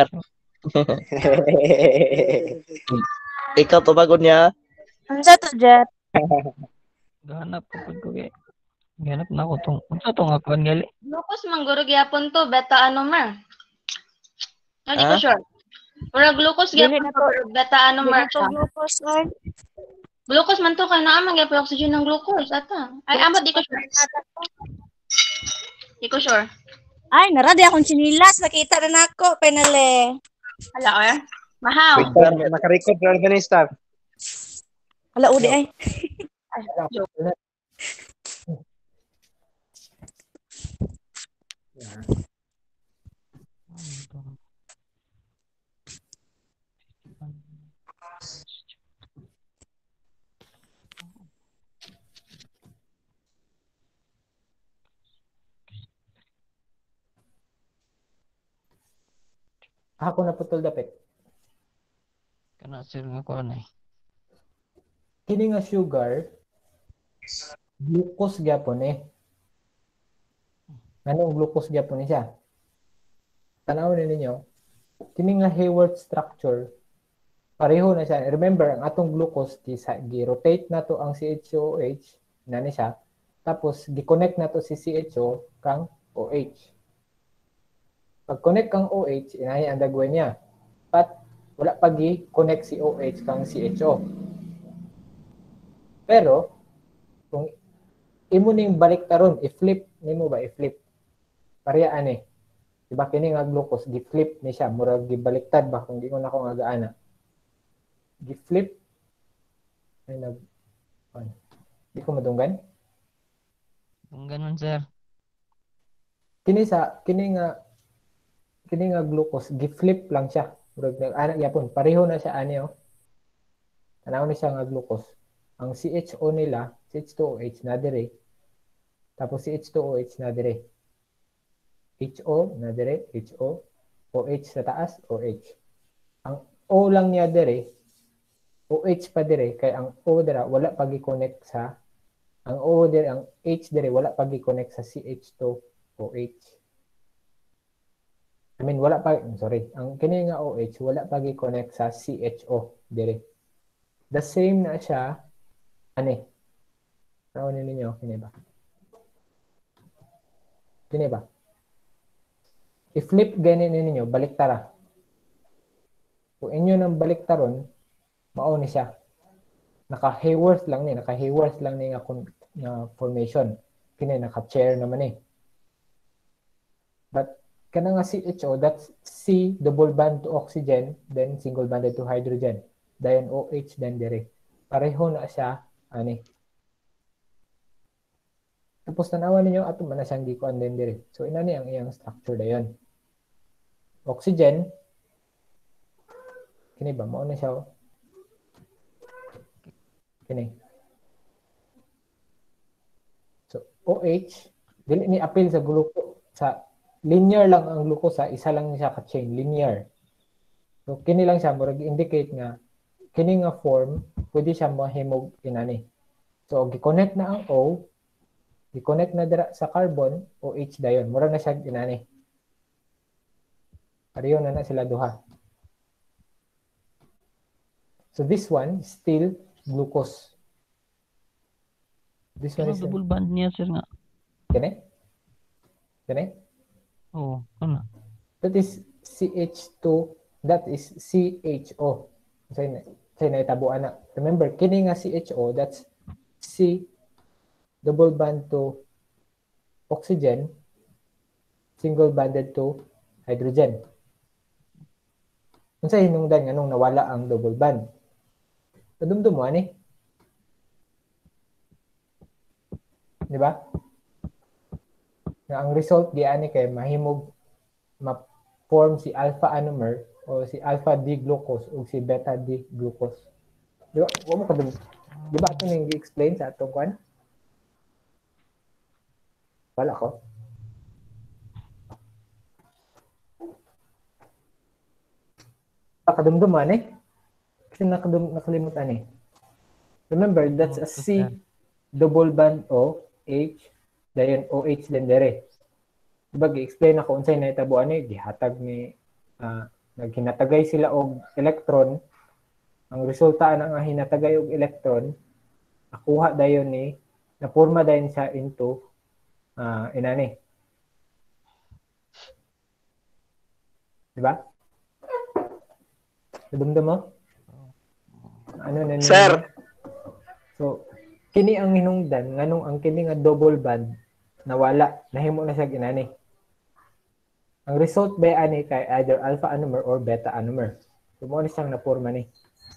Ikaw pa bagod niya? Unsa to, Jet? Gahanap ko pag ko kay. Gahanap na ako tong. Unsa tong ako gali? Glucose mangguro gyapon to, beta ano mer. Hindi ko Ah? sure. Pero glucose Dili gyapon na to, to. pero beta ano Dili mer na to siya. glucose, sir. Glucose man to kay naa man gyapon oxygen ng glucose ata. Ay amo di ko sure. Di ko sure. Ay, naradi akong chinilas. Nakita na nako, penale. Hala oy. Mahaw. Wait, star. Naka-record sa ni Star. Hala, udi ay. Ako na putol dapit. Kana sir nga ko anay. Kini nga sugar, glucose gyapon eh. Anong glucose gyapon eh siya? Tanawon ninyo, kini nga Hayward structure, pareho na siya. Remember, ang atong glucose, gi-rotate na to ang C H O O H, na ni siya, tapos gi-connect na to si C H O kang O H. Pag-connect kang O H, inahi ang dagway niya. But wala pa gi-connect si O H kang C H O. Pero, kung imo ning baliktaron, i-flip nimo ba, i-flip. Pareha ani. Diba kini nga glucose, gi-flip ni siya, murag gibaliktad ba kung di ko na ko nga gaana. Gi-flip ay nag ano, di ko madunggan. Kung ganun sir. Kini sa kini nga kini nga glucose, gi-flip lang siya. Murag nag ana yapon, pareho na siya ani oh. Tanaw ni siya nga glucose. Ang C H O nila, C H two O H na dire. Tapos C H two O H na dire. H O na dire, H O, O H sa taas, O H. Ang O lang niya dire, O H pa dire, kay ang O dira wala pa gi-connect sa, ang O dire, ang H dire wala pa gi-connect sa C H two O H. I mean, wala pa, sorry, ang kini nga O H wala pa gi-connect sa C H O dire. The same na siya, ani, tawon ninyo, kini ba? Kini ba? I-flip ganin ninyo, baliktara. Kung inyo nang baliktaron, mao ni siya. Naka-Haworth lang ni, naka-Haworth lang ni nga, nga formation. Kini naka-chair naman eh. But kana nga C H O, that's C double bond to oxygen, then single bonded to hydrogen. Then O H, then dire. Pareho na siya, ani. Tapos tanawan ninyo, ato man na siyang gikuan din dire. So ina ni ang iyang structure dayon. Oxygen, kini ba? Mao na siya. Oh. Kini. So, O H, dili ni apil sa glucose. Sa linear lang ang glucose, sa isa lang siya ka-chain, linear. So, kini lang siya, murag indicate nga, kini nga form, pwede siya mahimog inani. So, gi-connect na ang O, gi-connect na dira sa carbon, O H dayon. Murag na siya inani. Pareho na na sila duha. So this one, still glucose. This one Pero is, double band niya sir nga. kani? Kani? Oo, ano? That is C H two, that is C H O. Say na, say na itabuan na. Remember, kini nga C H O, that's C double band to oxygen, single banded to hydrogen. Unsa hinungdan nga nung nawala ang double band? Kadumdum mo ani. Di ba? Na ang result di ani kay mahimog ma-form si alpha anomer o si alpha D-glucose o si beta D-glucose. Di ba? Wa mo kadum. Di ba ito nang i-explain sa atong kwan? Wala ko. Nakadumdum man eh. Kasi nakadum nakalimutan eh. Remember, that's a C double band O H dayon O H din dere. Diba gi-explain ako unsay nahitabuan ni gihatag ni uh, naghinatagay sila og electron. Ang resulta na nga hinatagay og electron nakuha dayon ni naporma dayon siya into uh, inani. Diba? Dumdum mo? Ano na Sir. So, kini ang hinungdan nganong ang kini nga double band nawala, nahimo na siya ginani. Ang result ba ani kay either alpha anomer or beta anomer. So, mo ni siyang naporma ni.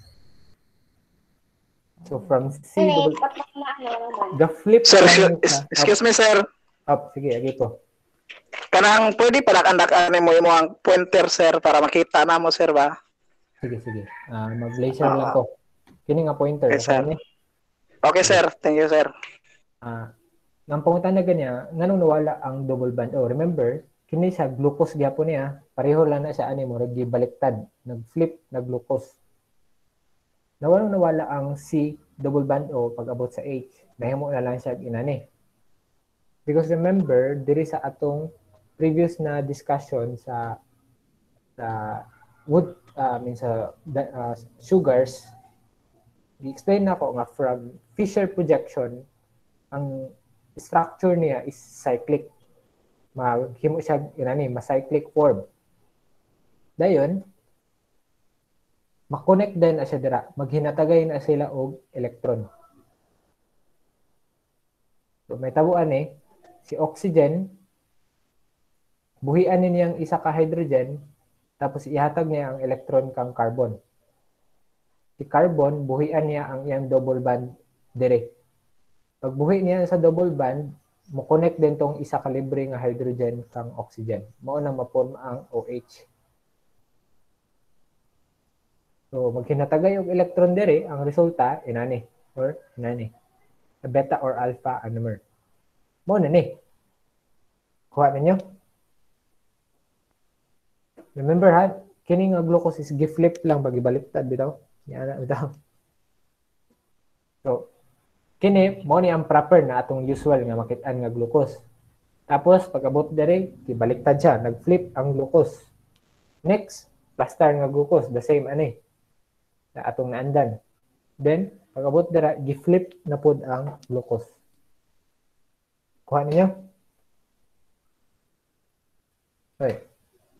So, from C double the flip Sir, lang excuse, siya. excuse me, sir. Up, sige, agi ko. Kanang pwede pala kandak-an mo yung mga pointer, sir, para makita na mo, sir, ba? Sige, sige. Uh, mag-laser lang ko. Kini nga pointer. Okay, sir. Ni? Okay, sir. Thank you, sir. Ah, nang pangutan na ganyan, nganong nawala ang double band? Oh, remember, kini sa glucose gyapon niya, pareho lang na siya ani mo gibaliktad, nag-flip na glucose. Nawala nawala ang C double band O pag abot sa H. Nahimo na lang siya inani. Because remember, diri sa atong previous na discussion sa sa wood uh, I mean sa uh, sugars, i-explain na ko nga from Fisher projection, ang structure niya is cyclic. Maghimo siya inani, ma-cyclic form. Dayon, ma-connect din na siya dira. Maghinatagay na sila og electron. So may tabuan eh, si oxygen, buhian niyang isa ka hydrogen, tapos ihatag niya ang electron kang carbon. Si carbon, buhian niya ang iyang double band dire. Pag buhi niya sa double band, mo connect din tong isa ka libre nga hydrogen kang oxygen. Mao na ma-form ang O H. So maghinatagay og electron dire, ang resulta inani or inani. Beta or alpha anomer. Mao na ni. Kuha ninyo. Remember ha, kini nga glucose is gi-flip lang pag ibaliktad bitaw. Yan na bitaw. So, kini mo ni ang proper na atong usual nga makit-an nga glucose. Tapos pag abot diri, gibaliktad siya, nag-flip ang glucose. Next, plaster nga glucose, the same ani. Na atong naandan. Then, pag abot dira, gi-flip na pod ang glucose. Kuha ninyo. Okay.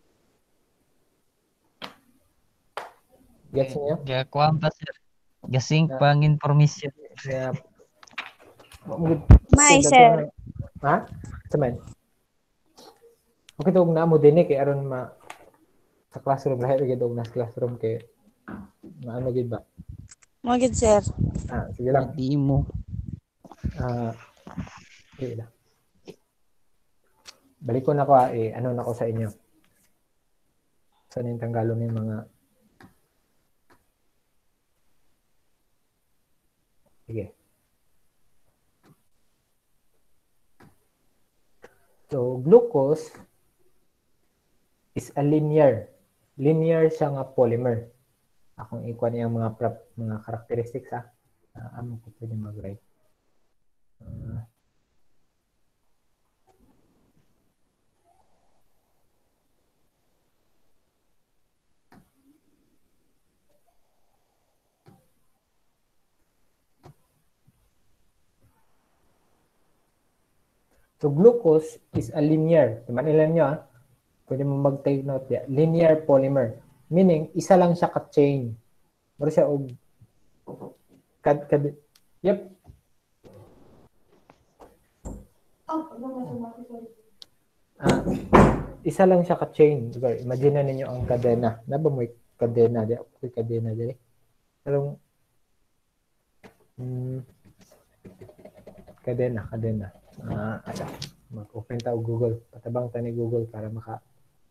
Gets niyo? Gakuha pa sir. Gasing pang information. Yeah. May, sir. Ha? Saman. Okay, ito na mo din eh, kay aron ma sa classroom, lahat rin ito na sa classroom kay maano gid ba? Magid, sir. Ah, sige lang. Di mo. Ah, sige lang. Balik ko na ko, ah, eh, ano na ko sa inyo. Saan yung tanggalon yung mga sige. So, glucose is a linear. Linear siya nga polymer. Akong ikuha niya mga prop, mga characteristics ha. Uh, amo ko pwede mag-write. Uh, So glucose is a linear. Diba ilan nyo ah? Pwede mo mag-take note ya. Linear polymer. Meaning, isa lang siya ka-chain. Pero siya og kad kad yep. Ah, isa lang siya ka-chain. Diba? Imagine na ninyo ang kadena. Naba mo yung kadena di? Yung kadena di? Pero hmm, kadena, kadena. Ah, ada. Mag-open ta og Google. Patabang ta ni Google para maka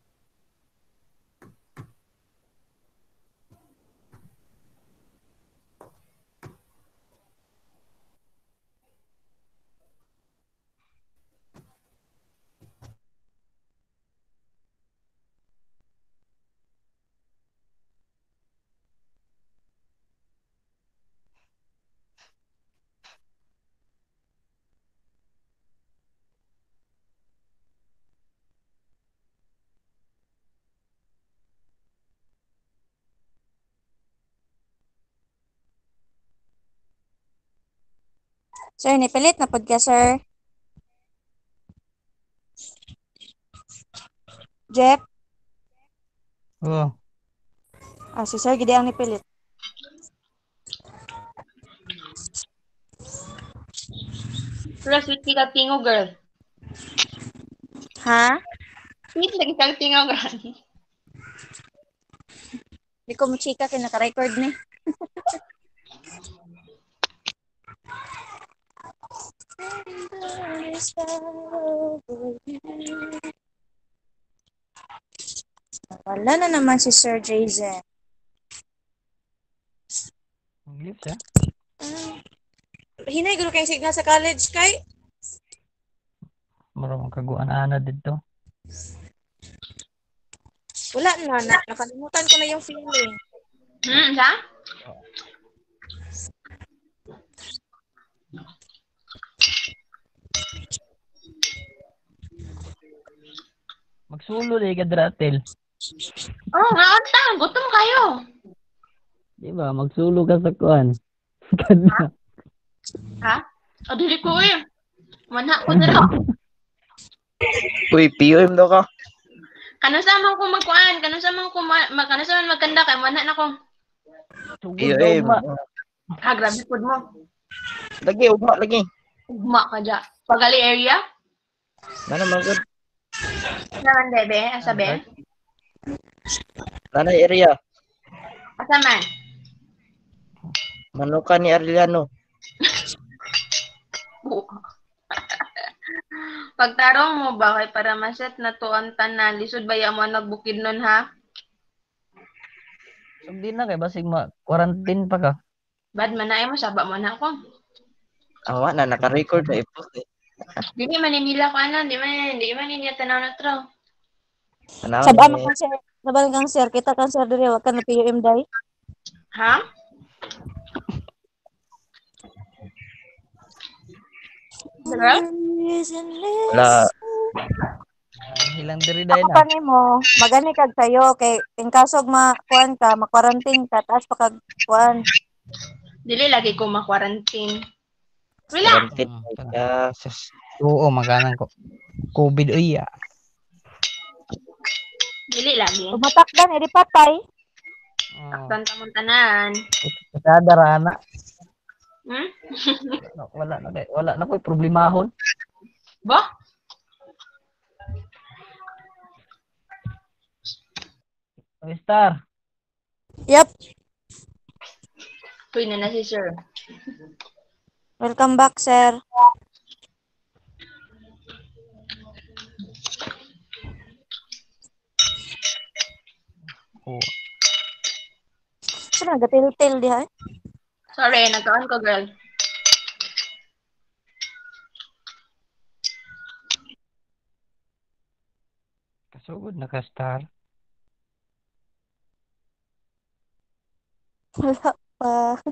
Sir, nipilit na pod ka, sir. Jeff? Oh, Ah, si sir, gidi ang nipilit. Pero sweet ka tingo, girl. Ha? Sweet lagi kang tingo, girl. Di ko mo chika, kinaka-record ni. Wala na naman si Sir Jason. mag-leave siya. Hinay, gulo kayong signal sa college, kay? Marang kaguan ana dito. Wala na, na. Nakalimutan ko na yung feeling. Hmm, sa? Magsulo di ka dratel. Oh, nga anta. Gutom kayo. Di ba? Magsulo ka sa kuan. Kada. Ha? O, dili ko eh. Mana ko na lang. Uy, P O M daw ka. Kano sa man ko magkuan? Kano sa man ko ma ma- kano sa man magkanda kay mana na ko. Sugod P O daw M. ma. Ha, grabe pud mo. Lagi, ugma lagi. Ugma ka dya. Pagali area? Mana man good. Naman, bebe. Asa be? Nanay area. Asa man? Manukan ni Arellano. Pagtarong mo ba kay para maset na to ang tanan, lisod ba ya mo nagbukid nun ha? Sugdi na kay basig ma quarantine pa ka. Bad man na mo saba mo na ako. Awa na naka-record na i-post eh. Dili man nila ko ano, di man di man niya tanaw na tro. Tanaw Saba ni mo kang sir. Nabal kang sir. Kita kang sir diri. Wag ka na P U M day. Ha? Girl? wala. Hilang diri dai Ako na. pa nimo, magani kag sayo kay in kasog ma kuan ka, ma-quarantine ka, taas pa kag kuan. Dili lagi ko ma-quarantine. Relax. Quarantine. Hmm, Ah, sus. Oo, maganan ko. COVID uy. ah. Dili lagi. Tumatakdan edi patay. Oh. Takpan tamon tanan. Kada rana. Hmm? Wala na kay wala na koy problemahon. Bo? Oy, Star. Yep. Tuloy na na si sir. Welcome back, sir. Oh. Sino nagatil-til diha? eh? Sorry, nagkaon ko girl. Kasugod na ka, Star. Wala pa.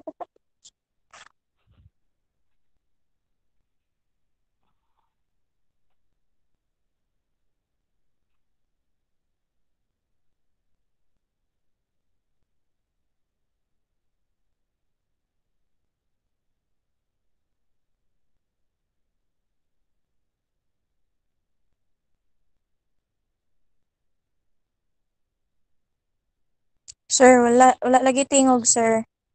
Sir, wala wala lagi tingog, sir.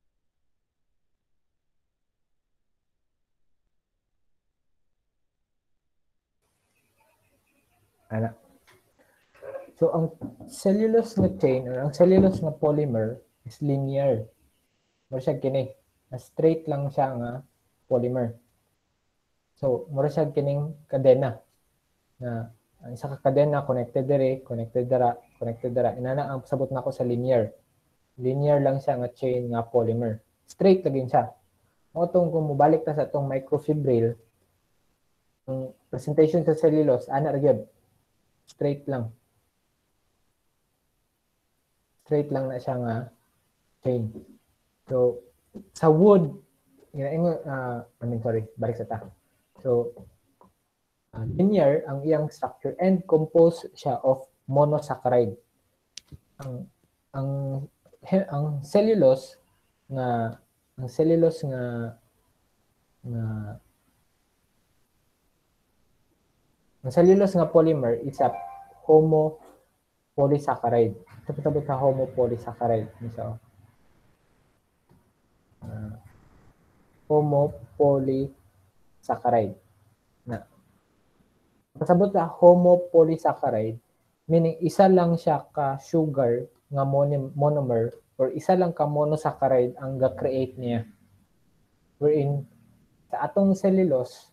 Ana. So ang cellulose nga chain or ang cellulose nga polymer is linear. Mura siya kini. Na straight lang siya nga polymer. So mura siya kining kadena na ang isa ka kadena connected dire, connected dira, connected dira. Inana ang pasabot nako sa linear. Linear lang siya nga chain nga polymer. Straight lagi siya. O tong kung mobalik ta sa tong microfibril, ang presentation sa cellulose ana ra gyud. Straight lang. Straight lang na siya nga chain. So sa wood, ina uh, I mean sorry, balik sa ta. So uh, linear ang iyang structure and composed siya of monosaccharide. Ang ang he, ang cellulose nga ang cellulose nga nga ang cellulose nga polymer is a homopolysaccharide. Ito sa homopolysaccharide. So, uh, homopolysaccharide. Na. Pasabot na homopolysaccharide, meaning isa lang siya ka sugar nga monomer or isa lang ka monosaccharide ang ga-create niya. Wherein, sa atong cellulose,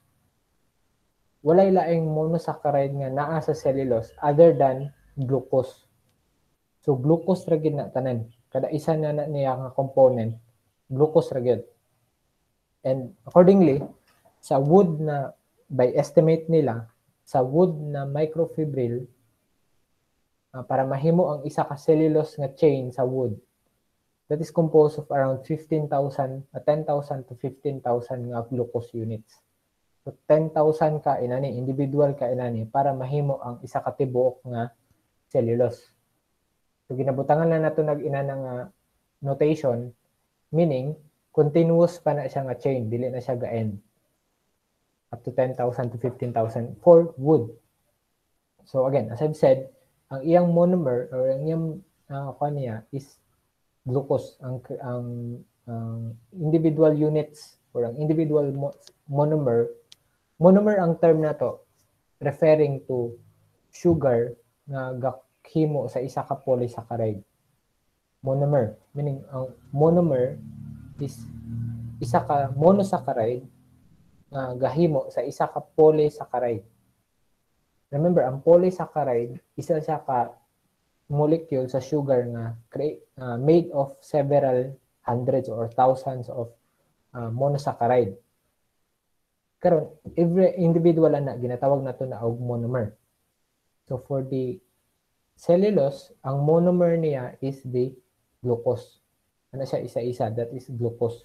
walay laing monosaccharide nga naa sa cellulose other than glucose. So glucose ra gyud na tanan. Kada isa na, na niya nga component, glucose ra gyud. And accordingly, sa wood na by estimate nila, sa wood na microfibril uh, para mahimo ang isa ka cellulose nga chain sa wood, that is composed of around fifteen thousand, uh, ten thousand to fifteen thousand nga glucose units. So ten thousand ka inani, individual ka inani para mahimo ang isa ka tibuok nga cellulose. So ginabutangan na nato nag-ina nga uh, notation, meaning continuous pa na siya nga chain, dili na siya ga-end. Up to ten thousand to fifteen thousand for wood. So again, as I've said, ang iyang monomer or ang iyang uh, niya is glucose. Ang, ang, ang individual units or ang individual mo monomer, monomer ang term na to referring to sugar na gakhimo sa isa ka polysaccharide. Monomer, meaning ang monomer is isa ka monosaccharide na gahimo sa isa ka polysaccharide. Remember, ang polysaccharide, isa siya ka molecule sa sugar nga create, uh, made of several hundreds or thousands of uh, monosaccharide. Karon, every individual na ginatawag nato na og monomer. So for the cellulose, ang monomer niya is the glucose. Ano siya isa-isa? That is glucose.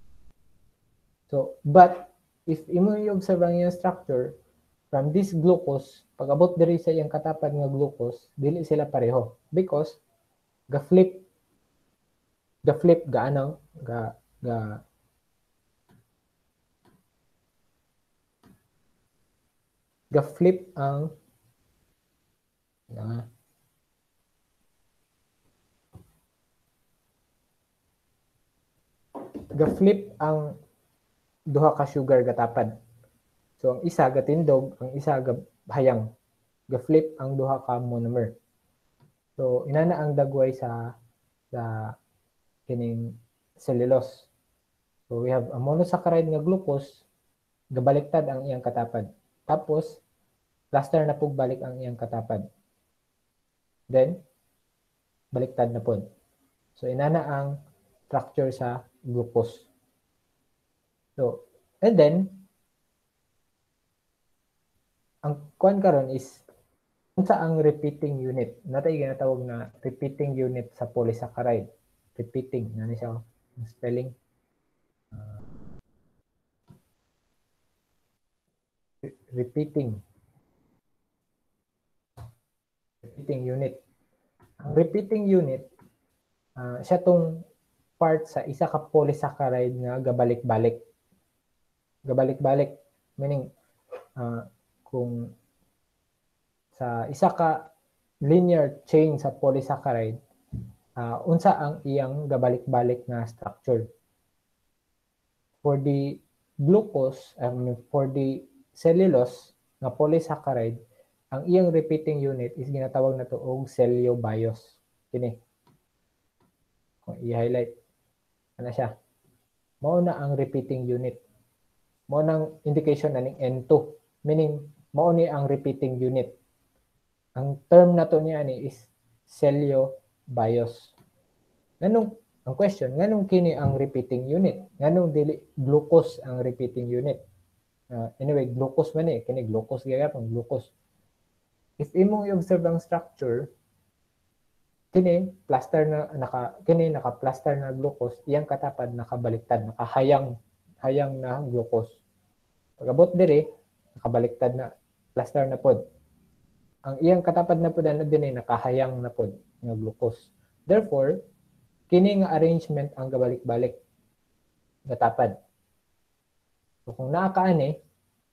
So, but if imo i-observe ang iyang structure, from this glucose, pag abot diri sa iyang katapad nga glucose, dili sila pareho. Because, ga-flip, ga-flip, gaano, ga, ga, ga-flip ang, na, ga-flip ang duha ka sugar gatapad. So ang isa gatindog, ang isa hayang. Ga-flip ang duha ka monomer. So inana ang dagway sa sa kining cellulose. So we have a monosaccharide nga glucose, gabaliktad ang iyang katapad. Tapos cluster na pug balik ang iyang katapad. Then baliktad na pod. So inana ang structure sa glucose. So, and then, ang kuan karon is, unsa ang repeating unit? Natay ginatawag na repeating unit sa polysaccharide. Repeating, nani siya ang spelling? Uh, repeating. Repeating unit. Ang repeating unit, uh, siya tong part sa isa ka polysaccharide nga gabalik-balik. Gabalik-balik, meaning uh, kung sa isa ka linear chain sa polysaccharide, uh, unsa ang iyang gabalik-balik na structure. For the glucose, um, for the cellulose na polysaccharide, ang iyang repeating unit is ginatawag na to og cellobios. Kini. Kung i-highlight, ano siya? Mao na ang repeating unit. Mao nang indication na ning N two. Meaning, mao ni ang repeating unit. Ang term na to niya ni is cellobios. Nganong, ang question, nganong kini ang repeating unit? Nganong dili glucose ang repeating unit? Uh, anyway, glucose man eh. Kini glucose gaya pang glucose. If imong i-observe ang structure, kini plaster na naka kini naka-plaster na glucose, iyang katapad nakabaliktad, nakahayang hayang na glucose. Pagabot diri, nakabaliktad na plaster na pod. Ang iyang katapad na pod na dinhi nakahayang na pod nga glucose. Therefore, kini nga arrangement ang gabalik-balik katapad. So kung naa kaani,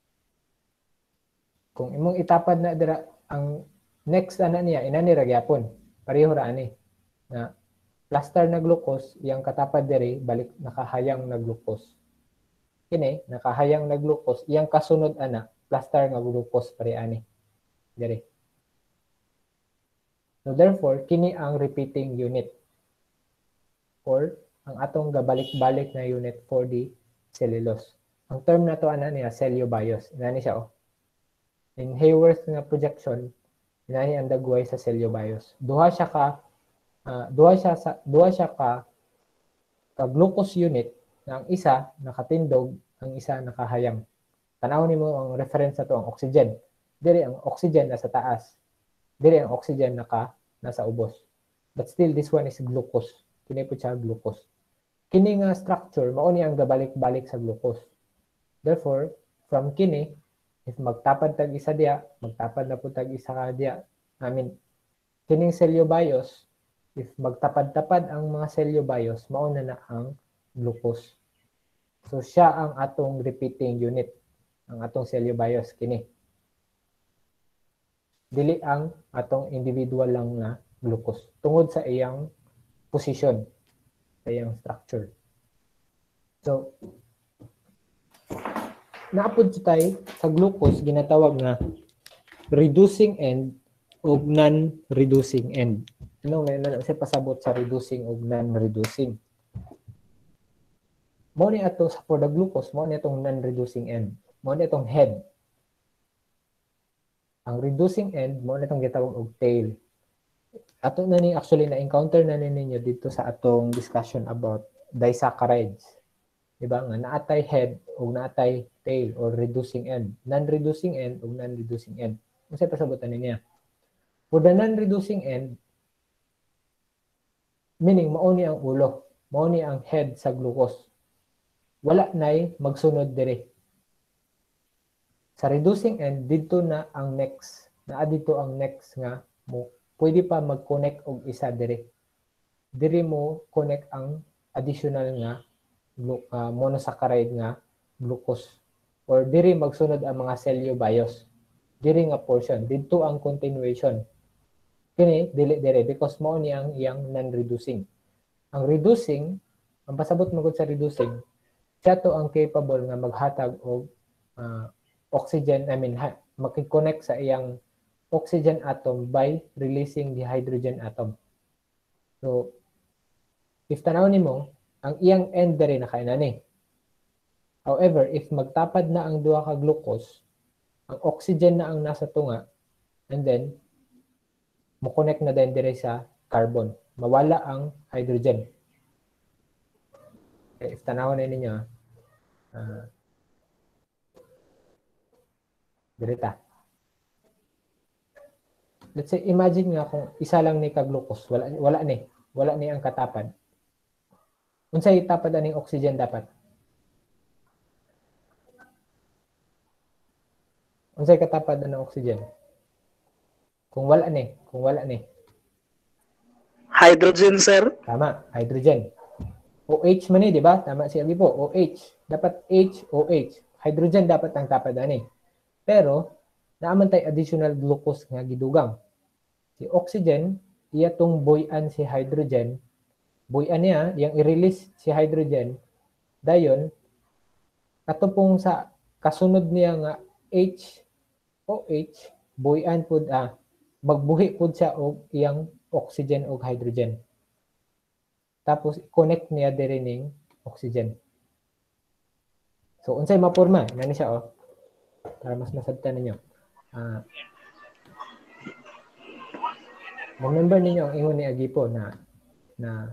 kung imong itapad na dira ang next ana niya inani ra gyapon. Pareho ra ani na plaster na glucose, iyang katapad diri balik nakahayang na glucose. Kini nakahayang na glucose, iyang kasunod ana plaster nga glucose pare ani diri. So therefore, kini ang repeating unit or ang atong gabalik-balik na unit for the cellulose. Ang term na to ana niya cellobios. Inani siya oh. In Haworth nga projection, inani ang dagway sa cellobios. Duha siya ka uh, duha siya sa duha siya ka ka glucose unit na ang isa nakatindog, ang isa nakahayang. Tanaw nimo ang reference na to ang oxygen. Diri ang oxygen nasa taas. Diri ang oxygen naka nasa ubos. But still this one is glucose. Kini po siya glucose. Kini nga structure mao ni ang gabalik-balik sa glucose. Therefore, from kini, if magtapad tag isa diya, magtapad na po tag isa ka diya. I mean, kining cellobios, if magtapad-tapad ang mga cellobios, mao na na ang glucose. So siya ang atong repeating unit, ang atong cellobios kini. Dili ang atong individual lang na glucose tungod sa iyang position, sa iyang structure. So naapod tay sa glucose ginatawag na reducing end o non-reducing end. Ano na na sa pasabot sa reducing o non-reducing. Mo ni ato sa for the glucose, mo ni atong non-reducing end. Mo ni atong head. Ang reducing end mo na itong gitawag og tail. Ato na ni actually na encounter na ninyo dito sa atong discussion about disaccharides. Diba nga naatay head o naatay tail or reducing end. Non-reducing end o non-reducing end. Unsa pasabutan niya? For the non-reducing end, meaning mao ni ang ulo, mao ni ang head sa glucose. Wala nay magsunod dire. Sa reducing end, dito na ang next. Naa dito ang next nga mo. Pwede pa mag-connect og isa dire. Dire mo connect ang additional nga uh, monosaccharide nga glucose. Or dire magsunod ang mga cellobios. Dire nga portion. Dito ang continuation. Kini, dili dire because mao ni ang iyang non-reducing. Ang reducing, ang pasabot mo sa reducing, siya to ang capable nga maghatag og uh, oxygen, I mean, makikonnect sa iyang oxygen atom by releasing the hydrogen atom. So, if tanaw nimo, ang iyang end dere na kainani. However, if magtapad na ang duha ka glucose, ang oxygen na ang nasa tunga, and then, mo-connect na din dire sa carbon. Mawala ang hydrogen. Okay, if tanaw na ninyo, uh, direta. Let's say, imagine nga kung isa lang ni ka-glucose, wala, wala ni, wala ni ang katapad. Unsay tapad aning oxygen dapat? Unsay katapad ang oxygen? Kung wala ni, kung wala ni. Hydrogen, sir. Tama, hydrogen. OH man ni, di ba? Tama si Abi po, OH. Dapat H, OH. Hydrogen dapat ang tapad ani. Pero, naaman tayo additional glucose nga gidugang. Si oxygen, iya tong buoyan si hydrogen, buoyan niya, yang i-release si hydrogen, dayon, ato pong sa kasunod niya nga H O H, buoyan pud ah, magbuhi pud siya og iyang oxygen ug hydrogen. Tapos connect niya diri ning oxygen. So unsay maporma? Nani siya oh. Para mas masabtan ninyo. Ah, remember ninyo ang ingon ni Agipo na na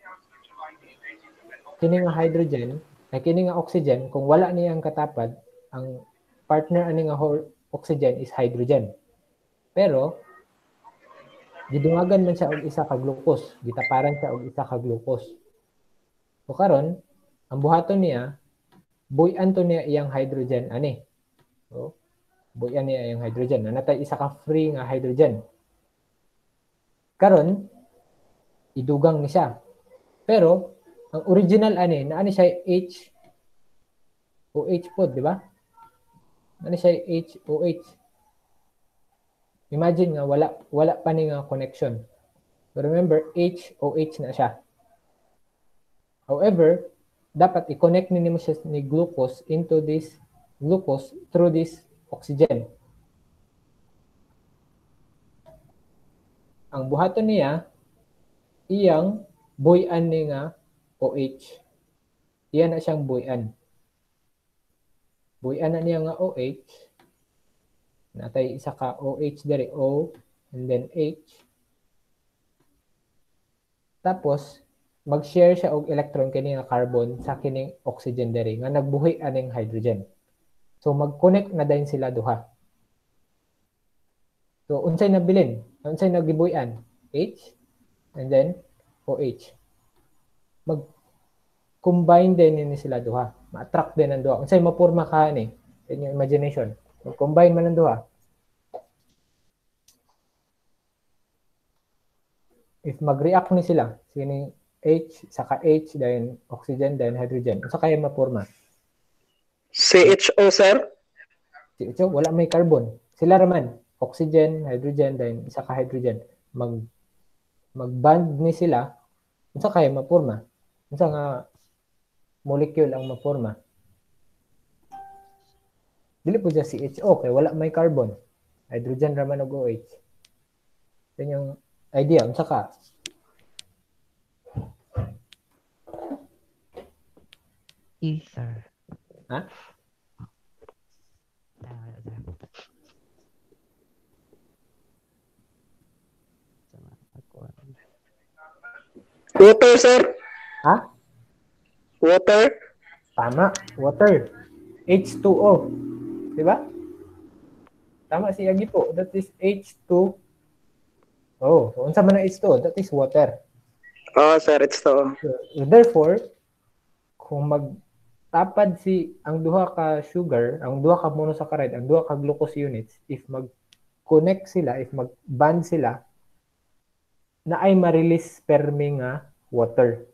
kini nga hydrogen ay kini nga oxygen kung wala niyang katapad, ang partner ani nga oxygen is hydrogen. Pero gidungagan man siya og isa ka glucose, gitaparan siya og isa ka glucose. So karon, ang buhaton niya, buoyan to niya iyang hydrogen ani. So, buoyan niya iyang hydrogen. Nanatay isa ka free nga hydrogen. Karon, idugang ni siya. Pero ang original ani, naani siya H O H pod, di ba? Naani siya H O H. Imagine nga wala wala pa ni nga connection. So remember, H O H na siya. However, dapat i-connect ni mo siya ni glucose into this glucose through this oxygen. Ang buhaton niya, iyang buoyan ni nga O H. Iyan na siyang buoyan. Buoyan na niya nga O H. Natay isa ka O H dari O and then H. Tapos mag-share siya og electron kini nga carbon sa kining oxygen dari nga nagbuhi aning hydrogen. So mag-connect na din sila duha. So unsay nabilin? Unsay nagibuyan? H and then O H. Mag-combine din ni sila duha. Ma-attract din ang duha. Unsay maporma ka ni? In your imagination. Mag-combine man ang duha. If mag-react ni sila, sining H, saka H, then oxygen, then hydrogen. Unsa kaya maporma? C H O, sir? C H O, wala may carbon. Sila raman, oxygen, hydrogen, then isa ka hydrogen. Mag mag-bond ni sila, unsa kaya maporma? Unsa nga molecule ang maporma? Dili po siya C H O, kay wala may carbon. Hydrogen raman og O H. Yan yung idea, unsa ka? Ether. Ha? Water, sir? Ha? Water? Tama, water. H two O. Di ba? Tama si Yagi po. That is H two. Oh, unsa man ang H two O? That is water. Oh, sir, it's to. So, therefore, kung magtapad si ang duha ka sugar, ang duha ka monosaccharide, ang duha ka glucose units, if mag-connect sila, if mag-bond sila, na ay ma-release sperming nga water.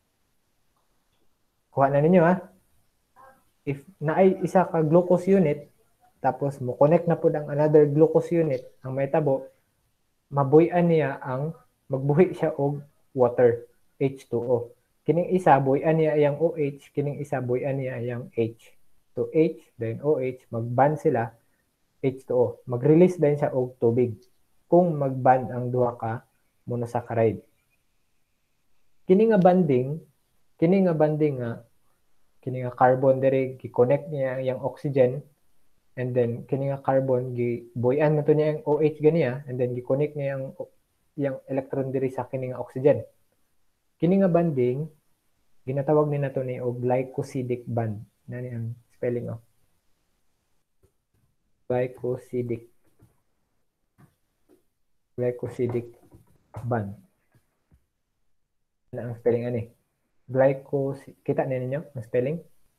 Kuha na ninyo ha. If na ay isa ka glucose unit, tapos mo connect na po ang another glucose unit, ang may tabo, mabuyan niya ang, magbuhi siya og water, H two O. Kining isa, buyan niya yang O H, kining isa, buyan niya yang H. So H, then O H, mag-bond sila, H two O. Mag-release din siya og tubig kung mag-bond ang duha ka monosaccharide. Kini nga bonding, kini nga bonding nga, kini nga carbon diri gi-connect niya yang oxygen, and then kini nga carbon gi buyan man to niya yung O H ganiya, and then gi-connect niya yung yung electron diri sa kini nga oxygen. Kini nga bonding ginatawag ni nato ni og glycosidic bond. Nani ang spelling of glycosidic glycosidic bond. Ano ang spelling ani? Glycos kita na ninyo ang spelling?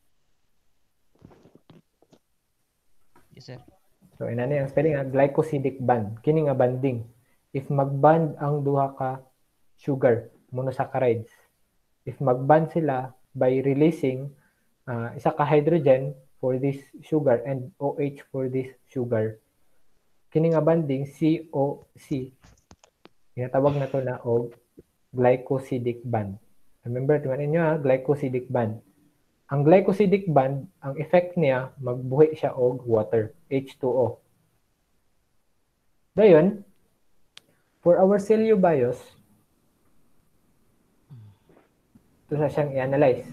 Yes, sir. So inani ang spelling ang glycosidic bond. Kini nga bonding. If mag-bond ang duha ka sugar, monosaccharides, if mag-bond sila by releasing uh, isa ka hydrogen for this sugar and O H for this sugar, kini nga bonding C O C Ginatawag na to na og glycosidic band. Remember, tingnan ninyo ha, glycosidic band. Ang glycosidic band, ang effect niya, magbuhi siya og water, H two O. Dayon, for our cellubios, ito sa siyang i-analyze.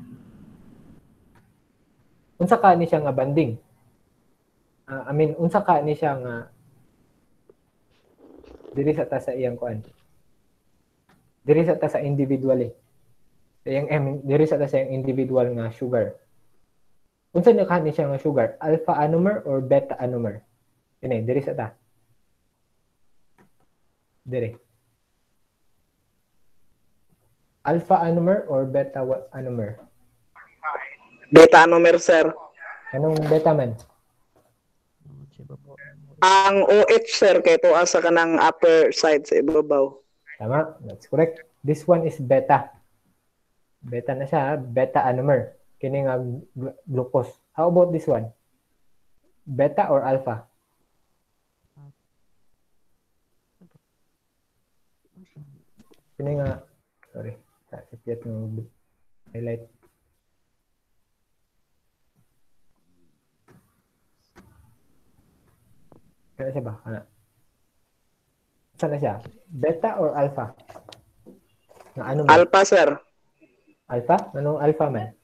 Unsa ka ni siya nga banding? Uh, I mean, unsa ka ni siya nga diri sa ta sa iyang kuan. Diri sa ta sa individually. Yung I mean, diri sa ta sa iyang individual nga sugar. Unsa ni ka ni siya nga sugar? Alpha anomer or beta anomer? Kini diri sa ta. Diri. Alpha anomer or beta what anomer? Beta anomer, sir. Anong beta man? Ang O H, sir, kay tuwa sa kanang upper side sa ibabaw. Tama, that's correct. This one is beta. Beta na siya, beta anomer. Kini nga gl- glucose. How about this one? Beta or alpha? Kini nga, sorry, sa sipyat ng highlight. Kaya siya ba? Ano? Saan na siya? Beta or alpha? Na ano man? Alpha, sir. Alpha? Anong alpha man?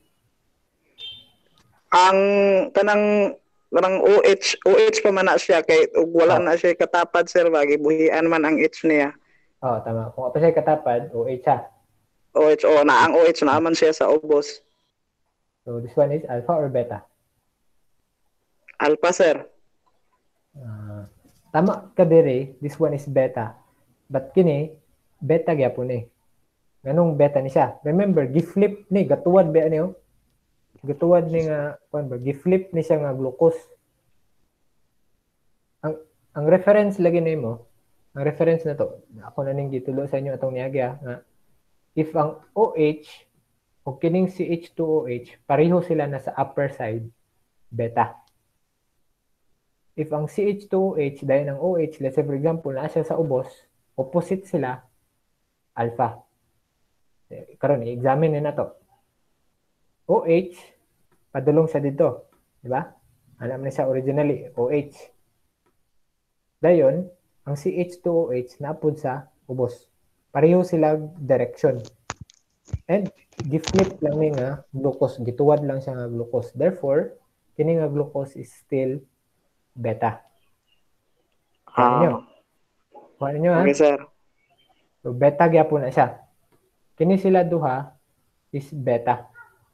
Ang kanang kanang O H, O H pa man na siya kay ug wala Oh. na siya katapad, sir, bagi buhian man ang H niya. Oh, tama. Kung apa siya katapad, O H siya. O H, o na ang O H naman siya sa ubos. So this one is alpha or beta? Alpha, sir. Ah, tama ka dire, this one is beta. But kini, beta gyapon eh. Ganong beta ni siya. Remember, gi-flip ni, gatuwad ba niyo? Gatuwad ni nga, kuan ba, gi-flip ni siya nga glucose. Ang ang reference lagi nimo, ang reference na to, ako na ning gitulo sa inyo atong niagi ah, nga if ang OH o kining C H two O H pareho sila na sa upper side, beta. If ang C H two O H dahil ng O H, let's say for example, na siya sa ubos, opposite sila, alpha. Karon i-examine na to. OH, padulong sa dito. Di ba? Alam na siya originally, OH. Dayon, ang C H two O H napod sa ubos. Pareho sila direction. And, gi-flip lang ni nga glucose. Gituwad lang siya nga glucose. Therefore, kini nga glucose is still beta. Kuha ninyo. Ah, Kuha ninyo ha. okay, sir. So, beta gyapon na siya. Kini sila duha is beta.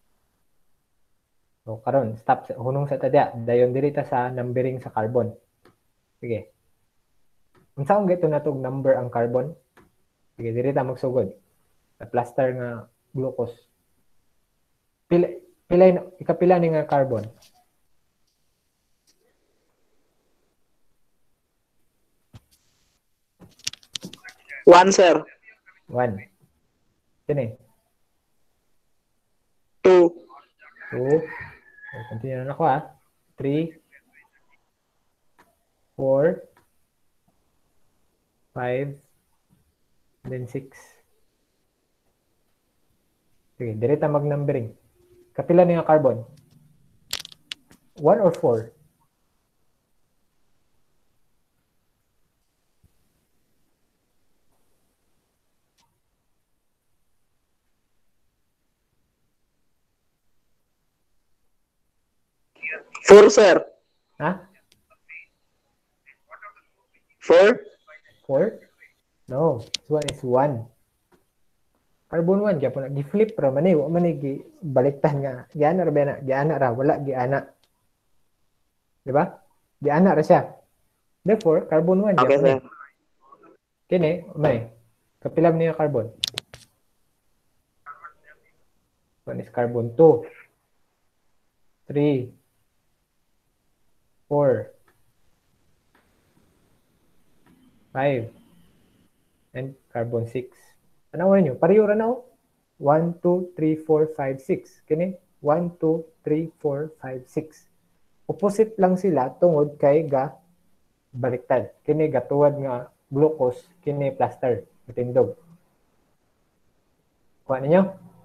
So, karon stop. Hunong sa tadya. Dayon diri ta sa numbering sa carbon. Sige. Unsa ang gito natog number ang carbon? Sige, diri ta magsugod. Sa plaster nga glucose. Pila, pila, ikapila ni nga carbon? One, sir. One. Kini. Two. Two. So, continue na ako ha. Three. Four. Five. Then six. Sige, direta mag-numbering. Kapila niya carbon? One or four? Four, sir. Ha? Four? Four? No. This one is one. Carbon one. Kaya po na, gi-flip ra man eh. Wa man eh, gi-baliktan nga. Giana ra ba na? Giana ra. Wala, giana. Diba? Giana ra siya. Therefore, carbon one. Okay, sir. Kini, may. Kapilam niya carbon. One is carbon two. Three. Four. Five. And carbon six. Tanawan nyo. Pareho ra na o. One, two, three, four, five, six. Kini? One, two, three, four, five, six. Opposite lang sila tungod kay ga baliktad. Kini gatuwad nga glucose kini plaster matindog. Kuha ninyo?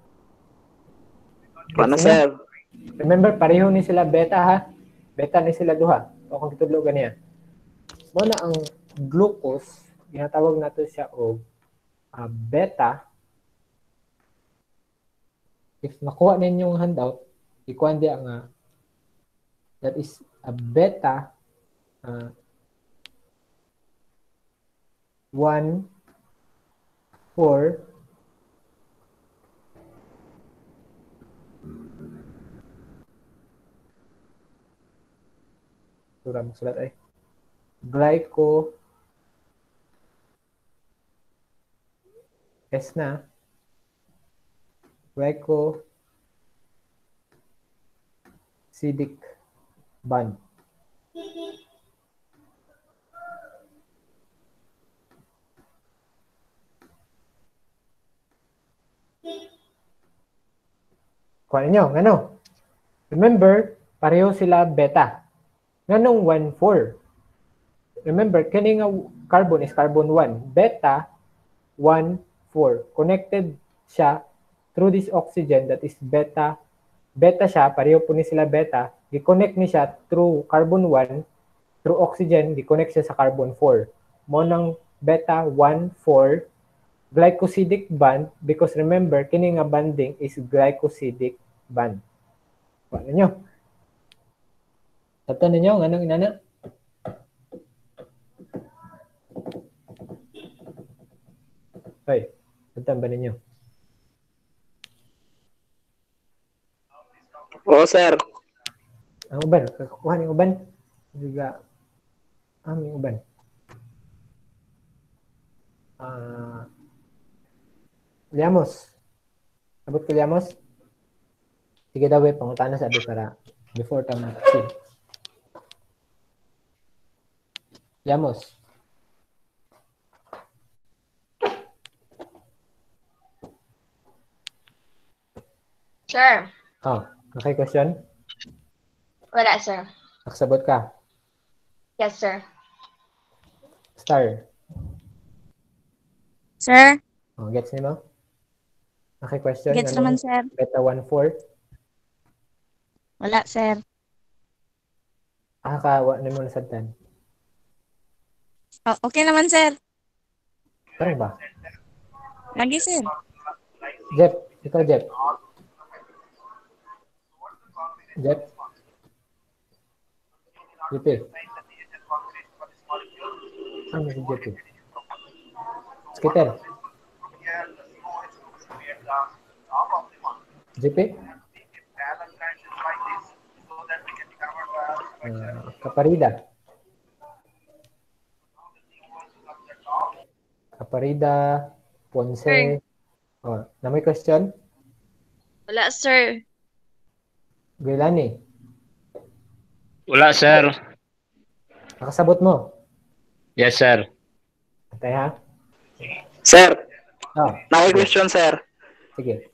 Ano Gets ninyo? sir? Remember, pareho ni sila beta ha. Beta ni sila duha. O kung kitudlo ganiya. Muna ang glucose, ginatawag nato siya og uh, beta. If nakuha ninyong handout, ikuan diya nga that is a beta uh, one four Sura mo sulat ay glyco S na glyco acidic bond. Kuha ninyo, ngano? Remember, pareho sila beta. Nganong one four? Remember, kani nga carbon is carbon one. Beta, one four. Connected siya through this oxygen that is beta. Beta siya, pareho po ni sila beta. Gi-connect ni siya through carbon one, through oxygen, gi-connect siya sa carbon four. Mo nang beta one four glycosidic bond because remember, kini nga bonding is glycosidic bond. Kuha ninyo. Sabtan ninyo, anong inana? Hoy, sabtan ba ninyo? Oo sir. Ang uban, kuha ng uban. Juga, ang uban. Ah, Liamos. Abot ko Liamos? Sige daw, eh, pangutan na sabi para before tama mag-proceed. Liamos. Sir. Oh, okay question? Wala, sir. Nakasabot ka? Yes, sir. Star. Sir, Oh, gets niyo mo? Okay question? gets Anong naman, sir. beta one four? Wala, sir. Ah, kawa na mo nasabtan. Oh, okay naman, sir. Parang ba? Lagi, sir. Jeff, ikaw Jeff. Jeff. Jeff. Ano si Jeff? Skater. Jeff. Uh, Kaparida. Kaparida, Ponce. Sir. Oh, na may question? Wala, sir. Gailani, Wala, sir. nakasabot mo. Yes, sir. Atay ha? Sir, Oh, naki question sir. sige.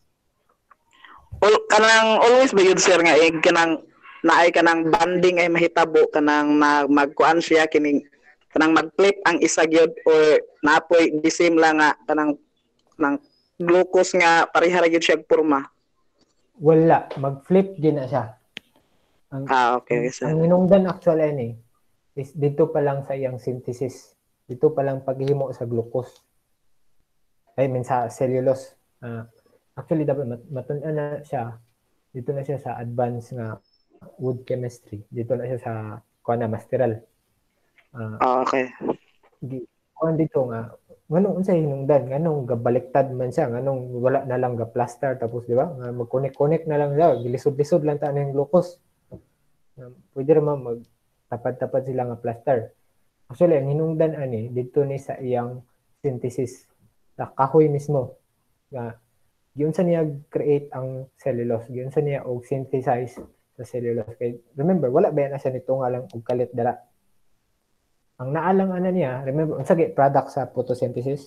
Ul kanang always ba yun sir nga eh, kanang naay kanang banding ay mahitabo kanang na magkuan siya kining kanang mag-flip ang isa gyud or napoy the same lang nga kanang kanang glucose nga pareha ra gyud siya porma. Wala, mag-flip din na siya. Ang, Ah, okay, okay sir. ang hinungdan actually ni is dito pa lang sa iyang synthesis. Dito pa lang paghimo sa glucose. I mean sa cellulose. Ah, actually dapat mat matun-an na siya. Dito na siya sa advanced nga wood chemistry. Dito na siya sa kuan na masteral. Ah, Ah, okay. di kuan dito nga nganong unsay hinungdan nganong gabaliktad man siya nganong wala na lang ga plaster tapos di ba nga mag-connect-connect na lang daw gilisod-lisod lang ta ning glucose. Um, pwede ra man mag tapad-tapad sila nga plaster. Actually ang hinungdan ani dito ni sa iyang synthesis sa kahoy mismo nga giun sa niya create ang cellulose giun sa niya og synthesize sa cellulose kay remember wala ba na siya nito nga lang og kalit dara. Ang naalang ana niya, remember, unsa gay product sa photosynthesis?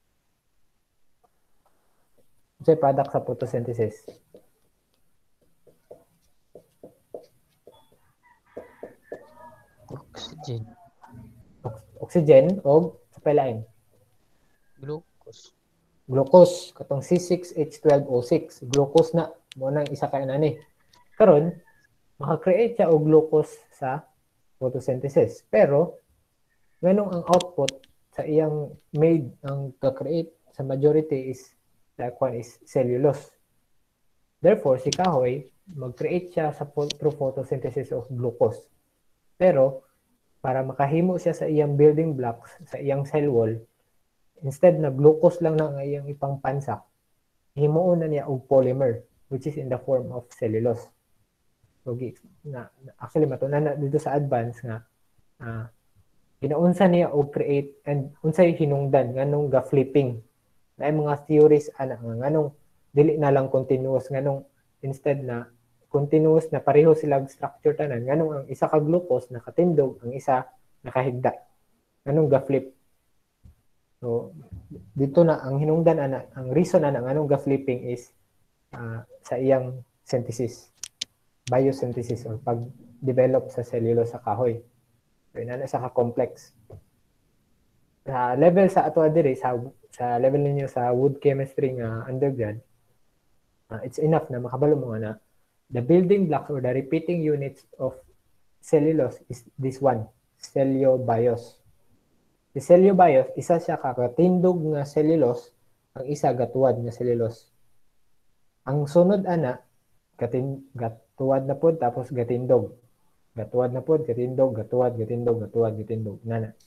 Unsa product sa photosynthesis? Oxygen. Oxygen o spelain? Glucose. Glucose katong C six H twelve O six. Glucose na mo nang isa ka nani. Karon maka-create siya og glucose sa photosynthesis. Pero nganong ang output sa iyang made ang ka-create sa majority is that one is cellulose. Therefore, si kahoy mag-create siya sa through photosynthesis of glucose. Pero para makahimo siya sa iyang building blocks, sa iyang cell wall, instead na glucose lang na ang iyang ipangpansak, himuon na niya og polymer which is in the form of cellulose. So, na, actually, matunan na dito sa advance nga uh, ginaunsa niya og create and unsay hinungdan nganong ga-flipping. Na mga theories ana nga nganong dili na lang continuous nganong instead na continuous na pareho sila structure tanan nganong ang isa ka glucose nakatindog ang isa nakahigda. Nganong ga-flip. So, dito na ang hinungdan ana, ang reason ana nganong ga-flipping is uh, sa iyang synthesis. Biosynthesis or pag-develop sa cellulose sa kahoy. So, inana sa ka-complex. Sa level sa ato adiri, sa, sa level ninyo sa wood chemistry nga undergrad, uh, it's enough na makabalo mo nga na the building blocks or the repeating units of cellulose is this one, cellobiose. Si cellobiose, isa siya kakatindog nga cellulose, ang isa gatuwad nga cellulose. Ang sunod ana, gatin, gatuwad na pod tapos gatindog. Gatuwad na pod, gatindog, gatuwad, gatindog, gatuwad, gatindog. Nana.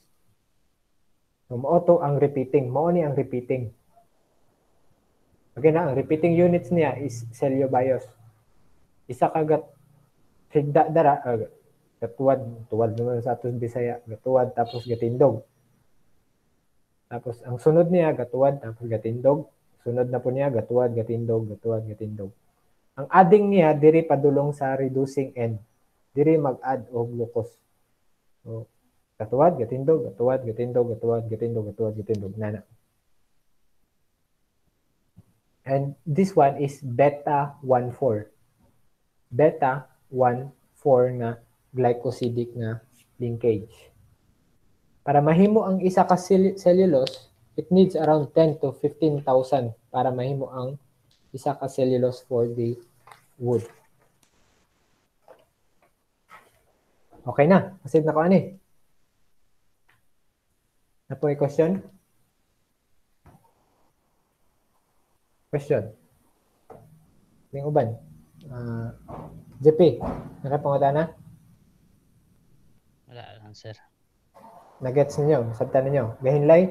So, mao to ang repeating. Mao ni ang repeating. Okay na, ang repeating units niya is cellobiose. Isa kagat higda dara, uh, gatuwad, tuwad naman sa atos Bisaya, gatuwad tapos gatindog. Tapos ang sunod niya gatuwad tapos gatindog. Sunod na po niya gatuwad, gatindog, gatuwad, gatindog. Ang adding niya diri padulong sa reducing end. Diri mag-add og glucose. So, gatuwad, gatindog, gatuwad, gatindog, gatuwad, gatindog, gatuwad, gatindog, nana. And this one is beta one four. Beta one four na glycosidic na linkage. Para mahimo ang isa ka cellulose, it needs around ten to fifteen thousand para mahimo ang isa ka cellulose for the wood. Okay na. Kasi na ko ani. Na po ay question? Question. Ning uban. Uh, J P, nakapangota na? Wala lang, sir. Nagets ninyo? Sabtan ninyo? Gahinlay?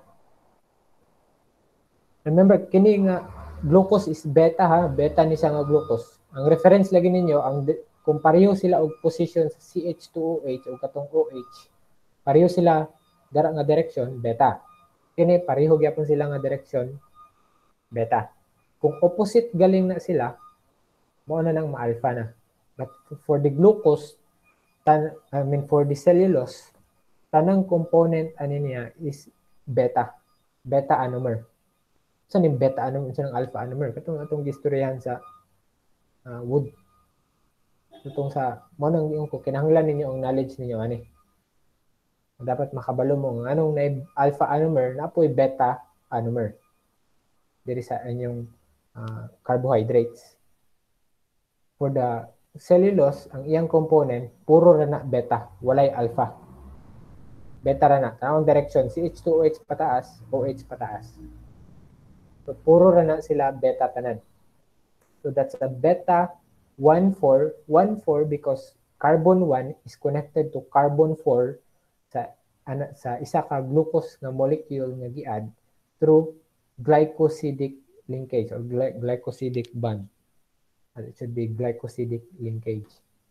Remember, kini nga glucose is beta ha. Beta ni siya nga glucose. Ang reference lagi ninyo, ang kung pareho sila og position sa C H two O H o katong O H, pareho sila dara nga direction, beta. Kini pareho gyapon sila nga direction, beta. Kung opposite galing na sila, mao na nang ma-alpha na. But for the glucose, tan, I mean for the cellulose, tanang component ani niya is beta. Beta anomer. Saan yung beta anomer? Saan yung alpha anomer? Katong atong gistoryahan sa uh, wood. Itong sa, mo nang yung kinahanglan ninyo ang knowledge ninyo, ani. Dapat makabalo mo ang anong na alpha anomer, na po beta anomer. Diri sa inyong uh, carbohydrates. For the cellulose, ang iyang component, puro na na beta, walay alpha. Beta ra na. Kanang direction, C H two O H pataas, O H pataas. So, puro ra na sila beta tanan. So, that's the beta one four, one four because carbon one is connected to carbon four sa ana, sa isa ka glucose nga molecule nga gi-add through glycosidic linkage or gly glycosidic bond. And it should be glycosidic linkage.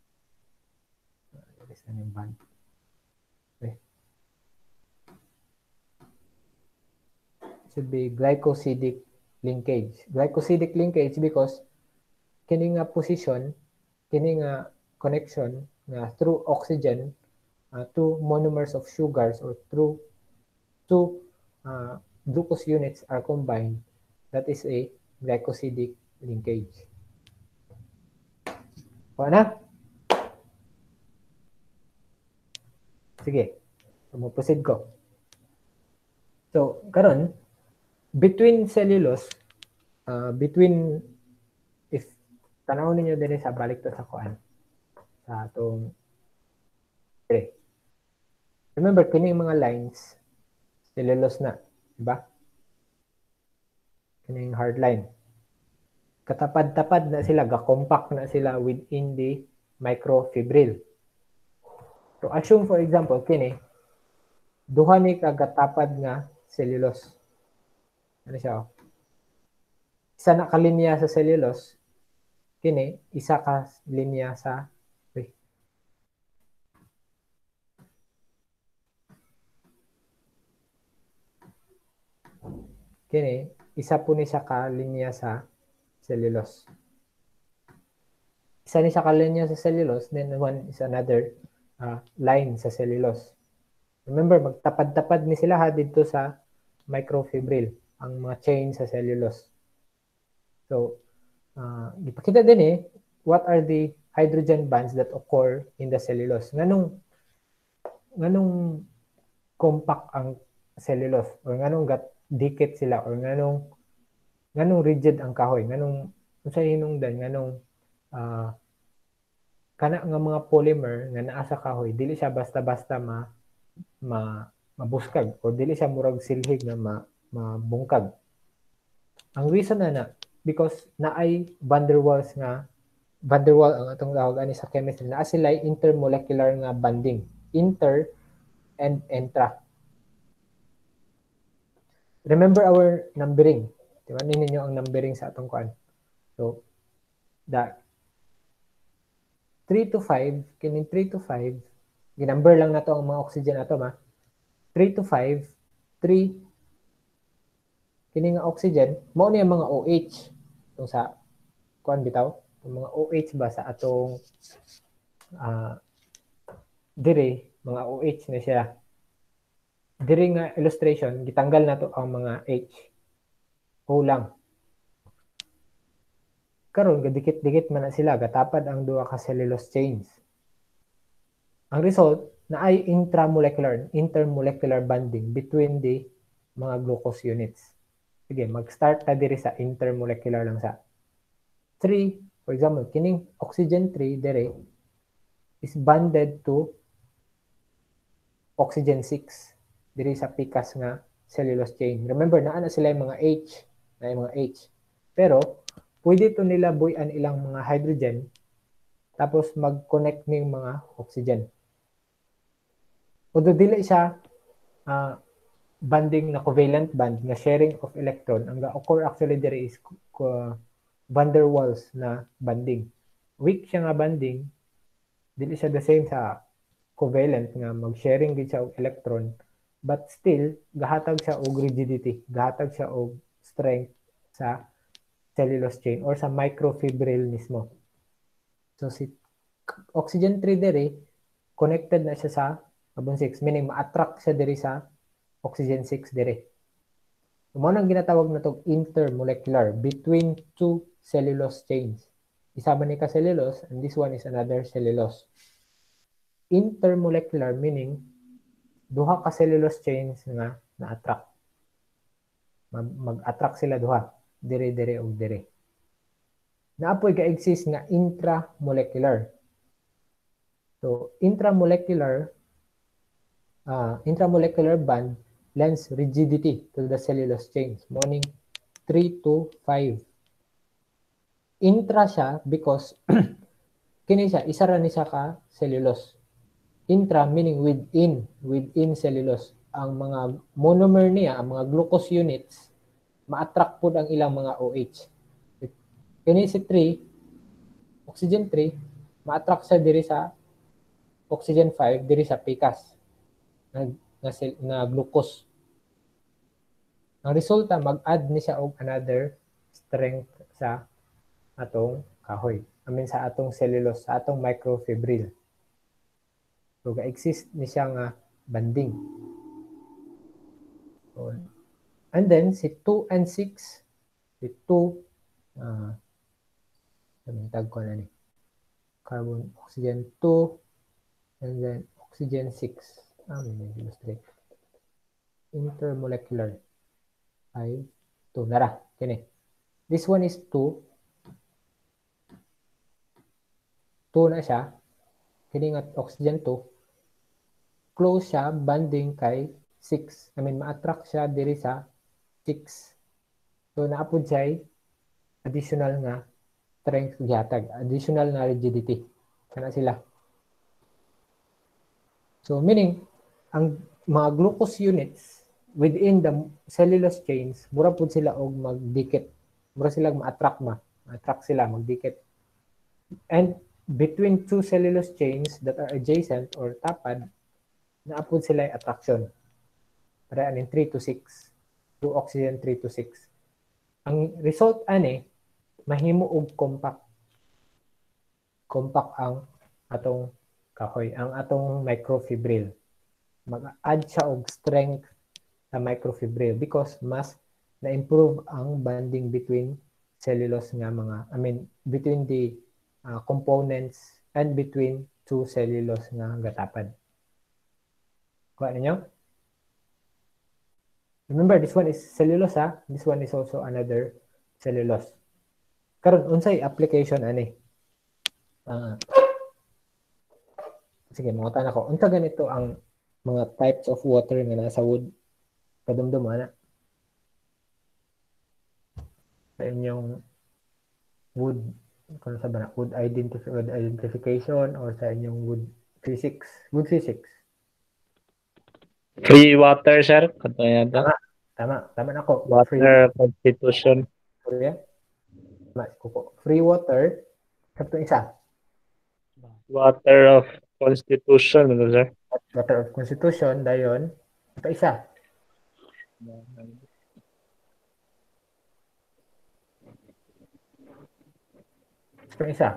That is ano bond. Okay. It should be glycosidic linkage. Glycosidic linkage because kini nga position, kini nga connection nga through oxygen, uh, two monomers of sugars or through two uh, glucose units are combined, that is a glycosidic linkage. O na? Sige, proceed ko. So, karon between cellulose, uh, between, if tanawon ninyo din sa balik to sa kuan, sa atong tray. Remember, kini mga lines, cellulose na, di ba? Kini yung hard line. Katapad-tapad na sila, ga-compact na sila within the microfibril. So, assume for example, kini, duha ni kagatapad nga cellulose. Ano siya? Oh? Isa na kalinya sa cellulose, kini, isa ka linya sa wait. Kini, isa po ni siya ka linya sa cellulose. Isa ni siya ka linya sa cellulose, then one is another uh, line sa cellulose. Remember, magtapad-tapad ni sila ha dito sa microfibril, ang mga chain sa cellulose. So, uh, ipakita din eh, what are the hydrogen bonds that occur in the cellulose? Nganong, nganong compact ang cellulose? Or nganong gat dikit sila? Or nganong, nganong rigid ang kahoy? Nganong, sa hinungdan, nganong, uh, kana nga mga polymer nga naa sa kahoy, dili siya basta-basta ma ma mabuskag o dili siya murag silhig na ma, mabungkag. Ang reason na na because naay van der Waals nga van der Waals ang atong tawag ani sa chemistry, naa sila intermolecular nga bonding, inter and intra. Remember our numbering. Diba ninyo ang numbering sa atong kuan. So the three to five, kining three to five, ginumber lang na to ang mga oxygen atom ha. three to five, three, kining nga oxygen, mao niya mga OH. Itong sa, kuan bitaw, yung mga OH ba sa atong, uh, dire, mga OH na siya. Dire nga illustration, gitanggal na to ang mga H. O lang. Karon gadikit-dikit man na sila, gatapad ang duha ka cellulose chains. Ang result na ay intramolecular, intermolecular bonding between the mga glucose units. Sige, mag-start ta diri sa intermolecular lang sa. three, for example, kining oxygen three dire is bonded to oxygen six diri sa picas nga cellulose chain. Remember, naa na sila yung mga H, na yung mga H. Pero pwede to nila buy-an ilang mga hydrogen tapos mag-connect ning mga oxygen. Although dili siya uh, bonding na covalent bond na sharing of electron, ang occur actually there is uh, van der Waals na bonding. Weak siya nga bonding, dili siya the same sa covalent nga mag-sharing gid siya og electron, but still gahatag siya og rigidity, gahatag siya og strength sa cellulose chain or sa microfibril mismo. So si oxygen three dire connected na siya sa carbon six, meaning ma-attract siya dire sa oxygen six dire. So, mo nang ginatawag na tong intermolecular between two cellulose chains. Isa man ni ka cellulose and this one is another cellulose. Intermolecular meaning duha ka cellulose chains nga na-attract. Mag-attract sila duha. Dire-dire o dire. Naapoy ka-exist nga intramolecular. So, intramolecular uh, intramolecular bond lends rigidity to the cellulose chains, morning three to five. Intra siya because kini siya, isa ra ni siya ka cellulose. Intra meaning within, within cellulose. Ang mga monomer niya, ang mga glucose units, ma-attract po ang ilang mga OH. Kini si three, oxygen three, ma-attract siya diri sa oxygen five, diri sa picas na, na, na glucose. Ang resulta, mag-add ni siya og another strength sa atong kahoy. I mean sa atong cellulose, sa atong microfibril. So, ga-exist ni siya nga banding. So, and then, si two and six, si two, uh, tag ko na ni, carbon, oxygen two, and then oxygen six. Ah, may illustrate. intermolecular ay two nara kini. This one is two. two na siya. Kini nga oxygen two. Close siya bonding kay six. I mean ma-attract siya diri sa six. So naapod siya additional nga strength gihatag, additional na rigidity. Kana sila. So meaning ang mga glucose units within the cellulose chains, mura pud sila og magdikit. Mura sila ma-attract ma. Ma-attract sila magdikit. And between two cellulose chains that are adjacent or tapad, naapod sila yung attraction. Para anin three to six. Two oxygen three to six. Ang result ani, mahimo og compact. Compact ang atong kahoy, ang atong microfibril. Mag-add siya og strength sa microfibril because mas na-improve ang bonding between cellulose nga mga, I mean, between the uh, components and between two cellulose nga gatapad. Kuha ninyo? Remember, this one is cellulose ha? This one is also another cellulose. Karon unsay application ani? Uh, sige, mga tanan ko. Unsa ganito ang mga types of water nga nasa wood? Kadumdum ana. Sa inyong wood, kung sa ba na, wood, identif wood identification or sa inyong wood physics. Wood physics. Free water, sir. Kato yata. Tama. Tama. Tama na ako. Water constitution. Free, tama, kuko. Free water. Kapto isa. Water of constitution, ano, sir? Water of constitution. Dayon. Ito isa. Ito isa.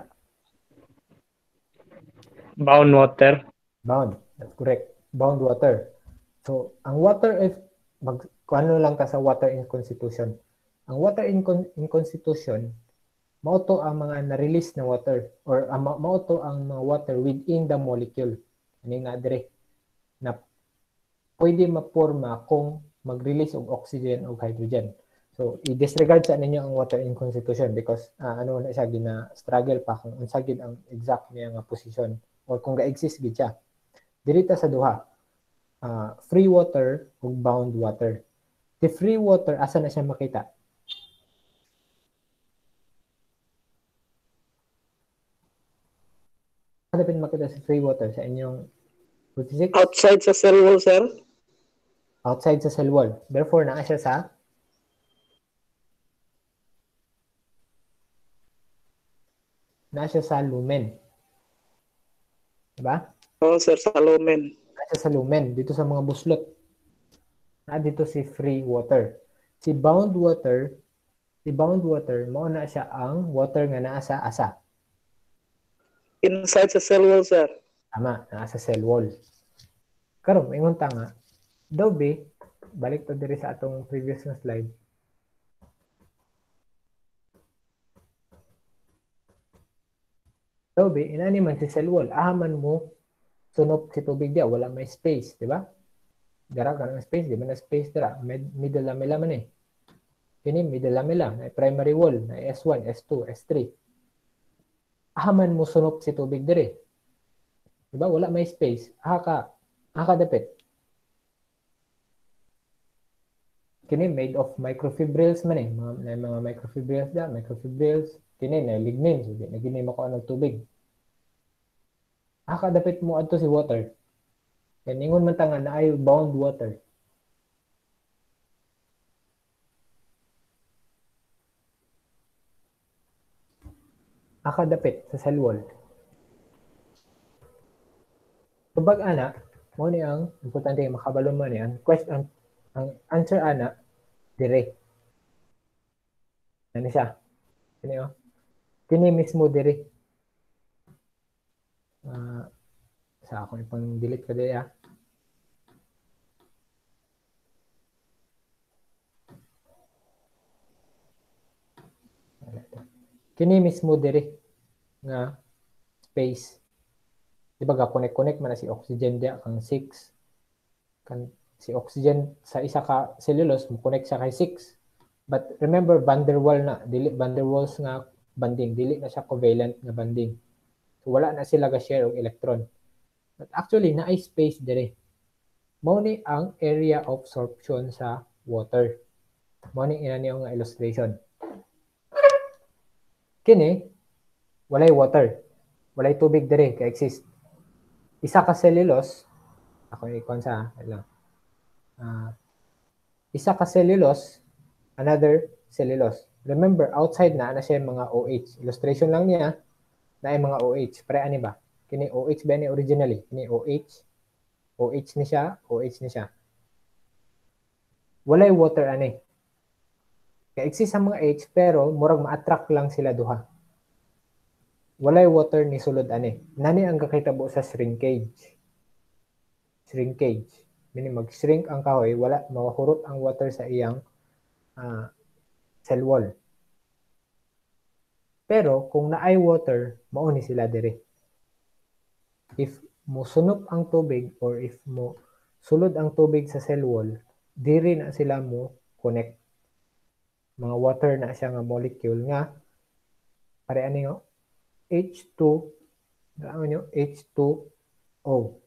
Bound water. Bound. That's correct. Bound water. So, ang water if mag ano lang ka sa water in constitution. Ang water in, con, in constitution, mauto ang mga na-release na water or uh, mauto ang mga water within the molecule. Ano nga dire na pwede maporma kung mag-release og oxygen o hydrogen. So, i-disregard sa ninyo ang water in constitution because uh, ano na siya gina-struggle pa kung unsa gid ang exact niya nga position or kung ga-exist gid siya. Dirita sa duha, uh, free water ug bound water. The free water, asa na siya makita? Ano pin makita sa free water sa inyong physics? Outside sa cell wall, sir. Outside sa cell wall. Therefore, naa siya sa naa siya sa lumen. Diba? Oo, sir, sa lumen. Naa siya sa lumen. Dito sa mga buslot. Na dito si free water. Si bound water, si bound water, mao na siya ang water nga naa sa asa. Inside sa cell wall, sir. Tama, naa sa cell wall. Karon, ingon ta nga, daw be, balik to diri sa atong previous na slide. Daw be, inani man si cell wall, ahaman mo sunop si tubig dia, wala may space, di ba? Dara ka ng space, di ba na space dara? Med middle lamela man eh. Kini middle lamela, na primary wall, na S one, S two, S three. Ahaman mo sunop si tubig diri. Di ba? Wala may space. Aha ka, aha ka dapit. Kini made of microfibrils man eh. Mga, na mga microfibrils da, microfibrils. Kini na lignin, so di na gini mo ko ang tubig. Aha ka dapit mo adto si water. Yan, ingon man tanga na ay bound water. Akadapit sa cell wall. Kapag ana, mo ni ang importante makabalo mo ni ang question, ang answer ana dire. Ano siya? Kini oh. Kini mismo dire. Uh, sa ako ipang delete ko dire ah. Kini mismo dire nga space. Di ba ga connect-connect man na si oxygen dia kang six kan Si oxygen sa isa ka cellulose mo connect siya kay six. But remember van der Waal na dili van der Waals nga bonding, dili na siya covalent nga bonding. So wala na sila ga share og electron. But actually naay space dire. Mao ni ang area of absorption sa water. Mao ni ina niyo nga illustration. Kini walay water. Walay tubig dire ka exist. Isa ka cellulose ako ikon sa lang. Uh, isa ka cellulose, another cellulose. Remember, outside na, na siya mga OH. Illustration lang niya, na ay mga OH. Pre, ani ba? Kini OH ba ni originally? Kini OH. OH ni siya, OH ni siya. Walay water, ani. Kaya exist ang mga H, pero murag ma-attract lang sila duha. Walay water ni sulod, ani. Nani ang kakitabo sa shrinkage. Shrinkage. Meaning mag-shrink ang kahoy, wala, mawahurot ang water sa iyang uh, cell wall. Pero kung naay water, mauni sila dire. If mo sunop ang tubig or if mo sulod ang tubig sa cell wall, dire na sila mo connect. Mga water na siya nga molecule nga pare ani nga H two, ano nyo? H two O.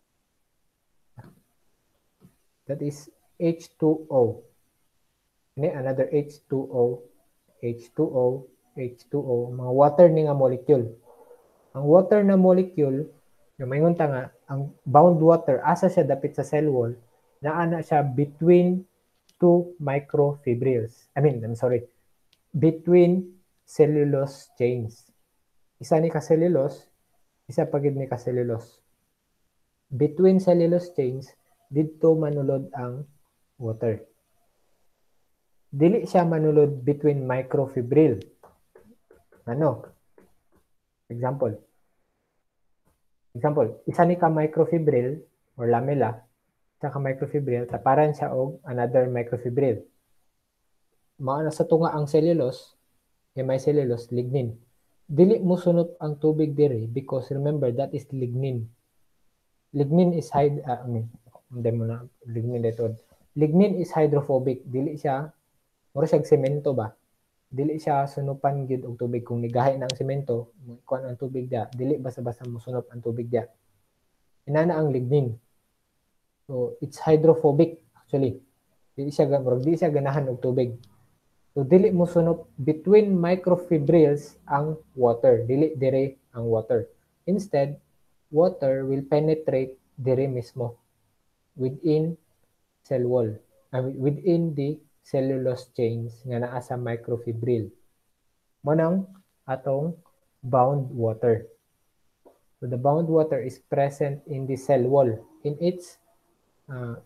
That is H two O. Ini another H two O, H two O, H two O, mga water ni nga molecule. Ang water na molecule, yung may ngunta nga, ang bound water, asa siya dapit sa cell wall, naana siya between two microfibrils. I mean, I'm sorry, between cellulose chains. Isa ni ka cellulose, isa pagid ni ka cellulose. Between cellulose chains, dito manulod ang water. Dili siya manulod between microfibril. Ano? Example. Example, isa ni ka microfibril or lamella, isa ka microfibril, taparan siya og another microfibril. Maana sa tunga ang cellulose, yung may cellulose, lignin. Dili mo sunod ang tubig dire because remember that is lignin. Lignin is hyd uh, I mean, hindi mo na lignin dito. Lignin is hydrophobic. Dili siya, mura siya semento ba? Dili siya sunupan gyud og tubig. Kung nigahi na ang semento, kuan ang tubig dia, dili basta-basta musunop ang tubig dia. Inana ang lignin. So, it's hydrophobic actually. Dili siya murag di siya ganahan og tubig. So, dili mo sunop between microfibrils ang water. Dili dire ang water. Instead, water will penetrate dire mismo within cell wall, I mean, within the cellulose chains nga naa sa microfibril. Manang atong bound water. So the bound water is present in the cell wall in its uh,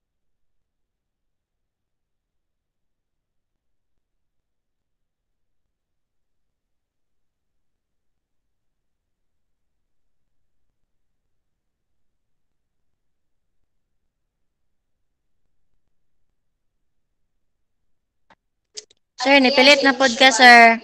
Sir, nipilit na pod ka, sir.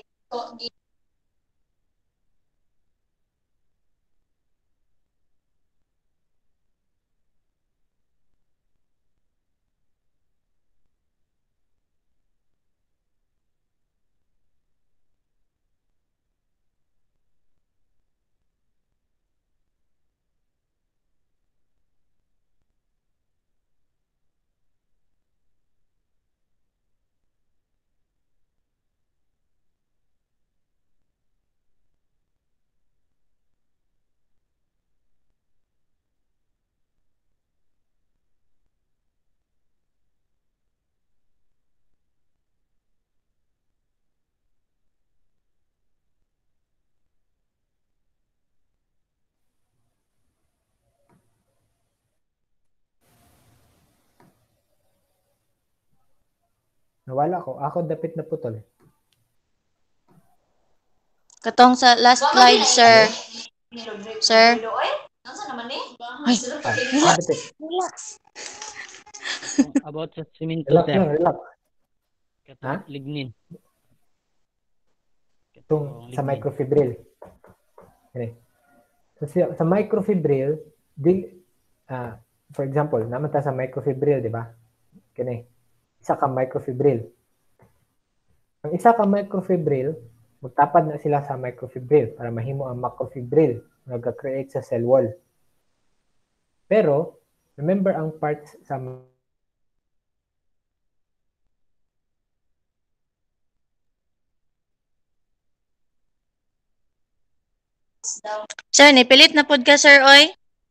nawala ko. Ako dapit na putol. Katong sa last slide, sir. Sir? Ay, Ah, dapit. About sa simento, Relax sir. lang, relax. Katong Ha? lignin. Itong Katong sa lignin. microfibril. Okay. So, sa, sa microfibril, di, ah, for example, naman ta sa microfibril, di ba? Kini, isa ka microfibril. Ang isa ka microfibril, magtapad na sila sa microfibril para mahimo ang macrofibril nag-create sa cell wall. Pero, remember ang parts sa Sir, nipilit na pod ka, sir, oy.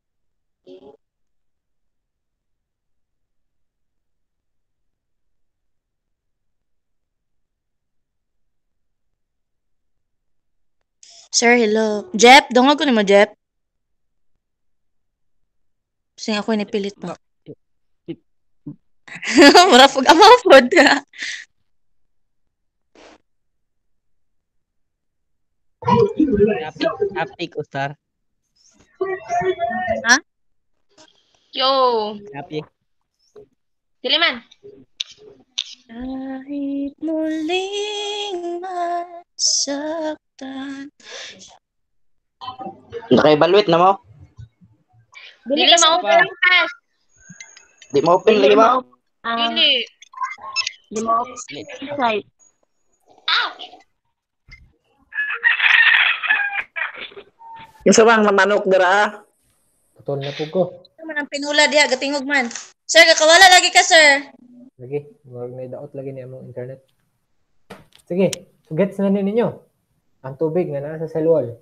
Sir, hello. Jep, dungog ko ni mo, Jep. Sing ako nipilit pa. Marapog amapod ka. Happy, happy ko, sir. Yo. Happy. Diliman. Kahit muling masaktan. Naka-evaluate na mo? Dili ma-open ang pass. Di mo open lagi ba? Dili. Di mo site. Ouch. Yung sa bang manok dira. putol na po ko. Ano man ang pinula diha, gatingog man. Sir, kakawala lagi ka, sir. Lagi, wag may daot lagi ni among internet. Sige, so gets na ninyo. Ang tubig nga naa sa cell wall.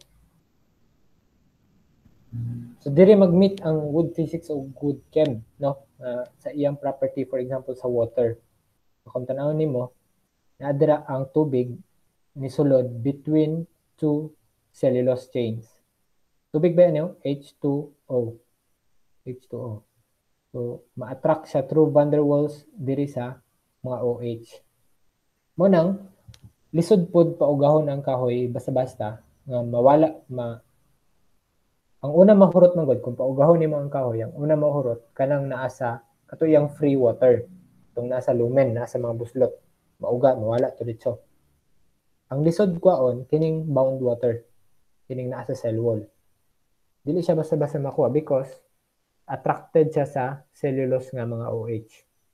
So diri mag-meet ang wood physics o wood chem, no? Uh, sa iyang property, for example, sa water. So, kung tanawin nimo, naadira ang tubig ni sulod between two cellulose chains. Tubig ba yan H two O. H two O. So, ma-attract siya through van der Waals diri sa mga OH. Munang, lisod pod paugahon ang kahoy basta-basta nga mawala, ma ang una mahurot man god kung paugahon nimo ang kahoy, ang una mahurot kanang naa sa katuyang free water. Itong nasa lumen, nasa mga buslot. Mauga, mawala to dito. Ang lisod kwaon kining bound water. Kining naa sa cell wall. Dili siya basta-basta makuha because attracted siya sa cellulose nga mga OH.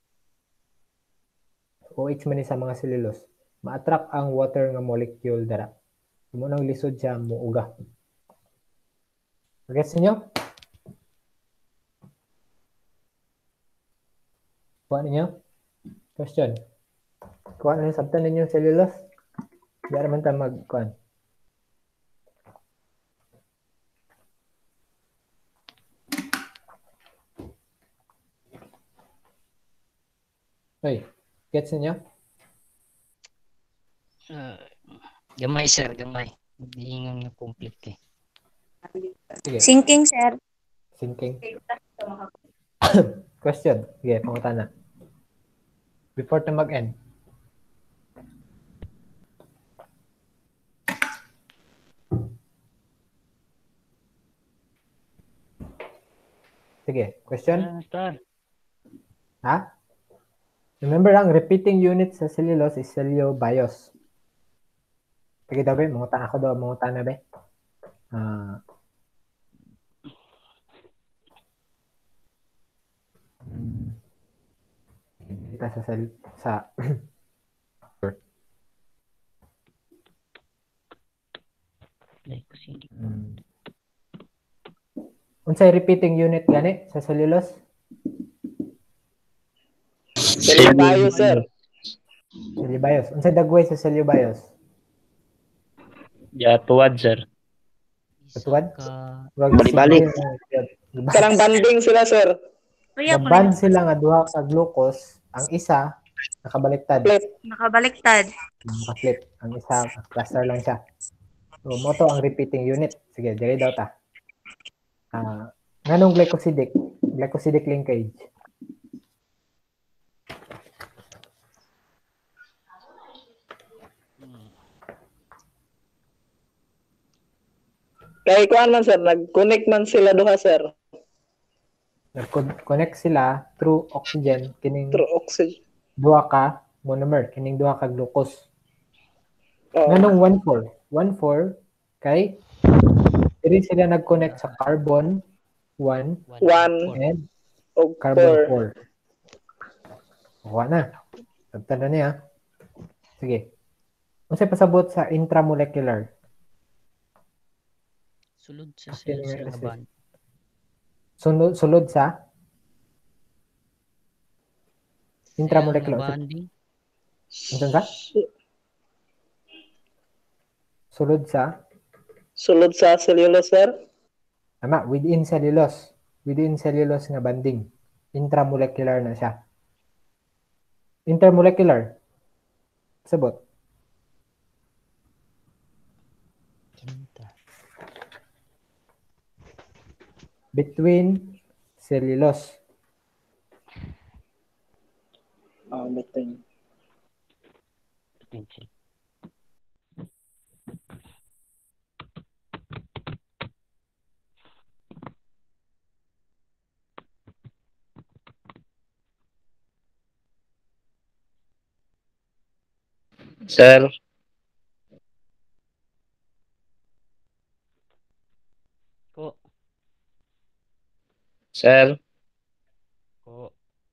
OH man ni sa mga cellulose. Ma-attract ang water nga molecule dara. Munang lisod siya muuga. Gets niyo? Kuha ninyo? Question. Kuha ninyo, sabtan ninyo yung cellulose? Di naman tayo mag-kuhan. Hoy, gets niyo? Uh, gamay, sir, gamay. Hindi nga complete eh. Sige, Sinking, sir. thinking. Question. Sige, panguta na. Before to mag-end. Sige, question? Ah, sir. Ha? Remember ang repeating unit sa cellulose is cellulobiose. Sige daw, be. Mangutan ako daw. Mangutan na, be. Ah. Kita sa cell, sa Like, sige. mm. Unsay repeating unit gani sa cellulose? Cellulobiose, sir. Cellulobiose. Unsay dagway sa cellulobiose? Yeah, tuwad, sir. Katuwad? Ka... Wag Balik-balik. Kanang banding sila, sir. Naban sila nga duha ka glucose, ang isa nakabaliktad. Flip. Nakabaliktad. Naka-flip. Ang isa cluster lang siya. So, mo to ang repeating unit. Sige, dili daw ta. Ah, nganong glycosidic? Glycosidic linkage. Kay kuan man, sir. Nag-connect man sila duha, sir. Nag-connect sila through oxygen kining Through oxygen. duha ka monomer, kining duha ka glucose. Oh. Nganong one four? one four kay diri sila nag-connect sa carbon one One. and o Carbon four. four. Kuha na. Tagtanda niya. Sige. Unsay pasabot sa intramolecular? Sulod sa Akin cells nga nga resist. band. Sunod, sulod sa Cell nga intramolecular. bonding. Unsan sa? Sulod sa Sulod sa cellulose, sir. Tama, within cellulose. Within cellulose nga banding. Intramolecular na siya. Intermolecular. Sabot. Kinta. Between cellulose. Ah, between. Between cell. Sir, Ko. sir, Ko.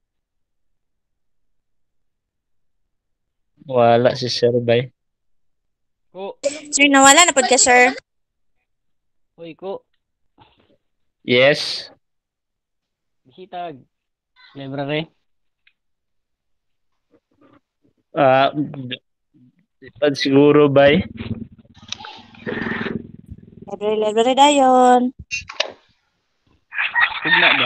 wala si Sir Bay. Ko. Sir, nawala na pod ka, sir. Hoy, ko. Yes. Bisitag. Library. Ah, ipad siguro Bay. Library, library dayon. Tugna ba?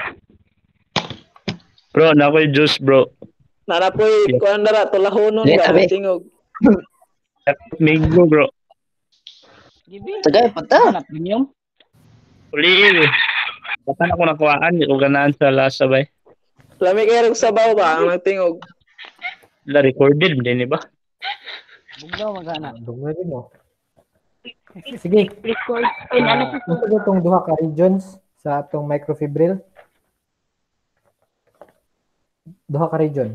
Bro, na ako'y juice, bro. Narapoy, kuhan dara, tulahonon Dili, ba? tabi. Tingog. Minggo, bro. Gibi. Tagay pa ta. Hanap ninyong. Uli. Batan ako nakuhaan, di ko ganaan sa lasa, Bay. Lami kayo sabaw ba? Ang nagtingog. La recorded din, di ba? Buglaw magana. Dugay din mo. Sige. Record. Ay, ano ba itong duha ka regions sa atong microfibril? Duha ka region.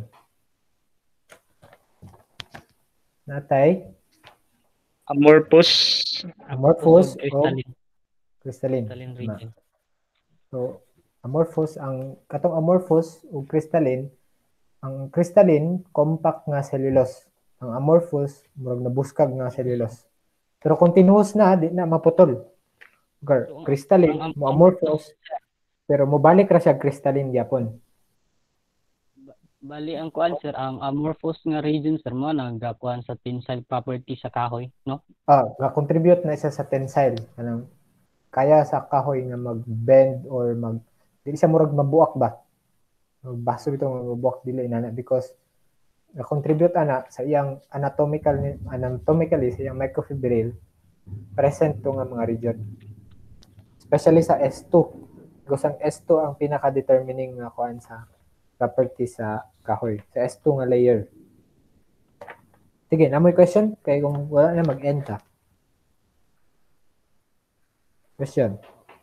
Natay, Amorphous. amorphous o Crystalline. crystalline. Crystalline Na. region. So, amorphous ang katong amorphous o crystalline, ang crystalline compact nga cellulose. Ang amorphous murag nabuskag nga cellulose. Pero continuous na di na maputol. Gar, So, crystalline ang- ang- mo amorphous pero mobalik ra siya crystalline gyapon. Bali ang kuan sir, ang amorphous nga region sir mo nagakuan sa tensile property sa kahoy, no? Ah, ga-contribute na siya sa tensile. Anong kaya sa kahoy nga mag-bend or mag dili siya murag mabuak ba? Baso bitaw nga mabuak dili inana because na-contribute ana sa iyang anatomical anatomically sa iyang microfibril present to nga mga region. Especially sa S two. Because ang S two ang pinaka-determining nga kuan sa property sa kahoy. Sa S two nga layer. Sige, namoy question? Kaya kung wala na, mag-end ta. Question.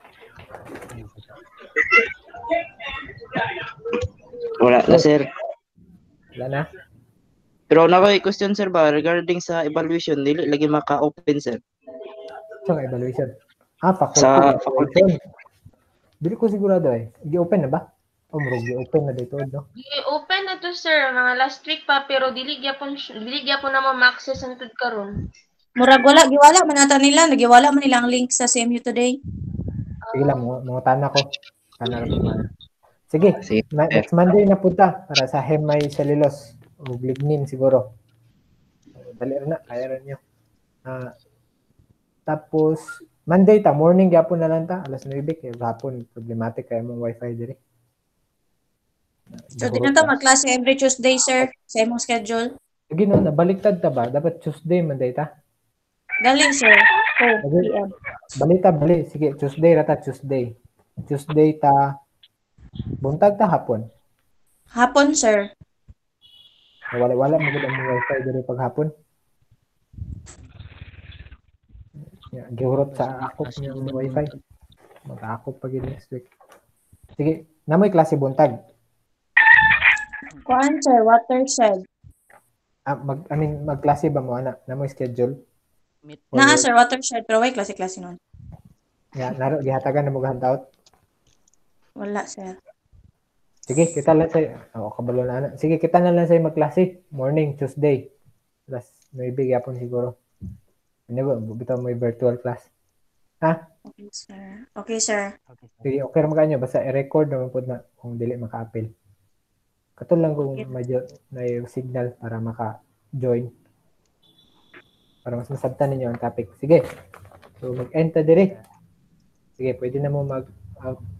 Wala na, sir. Wala na? Pero na ko'y question, sir, ba regarding sa evaluation, dili lagi maka-open, sir. So, evaluation. Ah, faculty. Sa evaluation. Dili ko sigurado eh. Gi-open na ba? Oh, murag gi-open na dito, no? I-open na to sir, mga last week pa pero dili gyapon dili gyapon na ma-access antud karon. Murag wala, giwala man ata nila. Nagiwala man nila ang link sa C M U today. Sige lang, mga, mga tana ko. Tana lang mga. Sige, Sige. ma- next Monday na punta para sa hemicellulose o lignin siguro. Dali rin na, kaya rin nyo. Ah, tapos, Monday ta, morning gapon na lang ta, alas nine, kaya hapon, problematic kaya mong wifi diri. So, di na to mag-klase every Tuesday, sir, sa imong schedule. Sige no, nabaliktad ta ba? Dapat Tuesday, Monday ta. Dali, sir. Oh, P M. Balita, bali. Sige, Tuesday rata, Tuesday. Tuesday ta, buntag ta hapon. Hapon, sir. Wala-wala magud ang wifi diri pag hapon. Ya, gihurot sa akop niya ang wifi. Mag-akop pag next week. Sige, namoy klase buntag. Kuan, sir, watershed. Ah, mag, I mean, magklase ba mo, anak? Namoy schedule? Meet. Or- Naa, sir, watershed. Pero why klase-klase nun? Ya, naro, gihatagan na mo gahantaot. Wala, sir. Sige, kita lang sa oh, kabalo na ana. Sige, kita na lang sa magklase morning Tuesday. Plus maybe gyapon siguro. Ano ba, bitaw mo yung virtual class. Ha? Okay, sir. Okay, sir. Okay, sir. Sige, okay ra maganyo basta i-record naman pud na kung dili maka-appeal. Kato lang kung Okay. medyo na yung signal para maka-join. Para mas masabtan ninyo ang topic. Sige. So mag-enter dire. Sige, pwede na mo mag-out.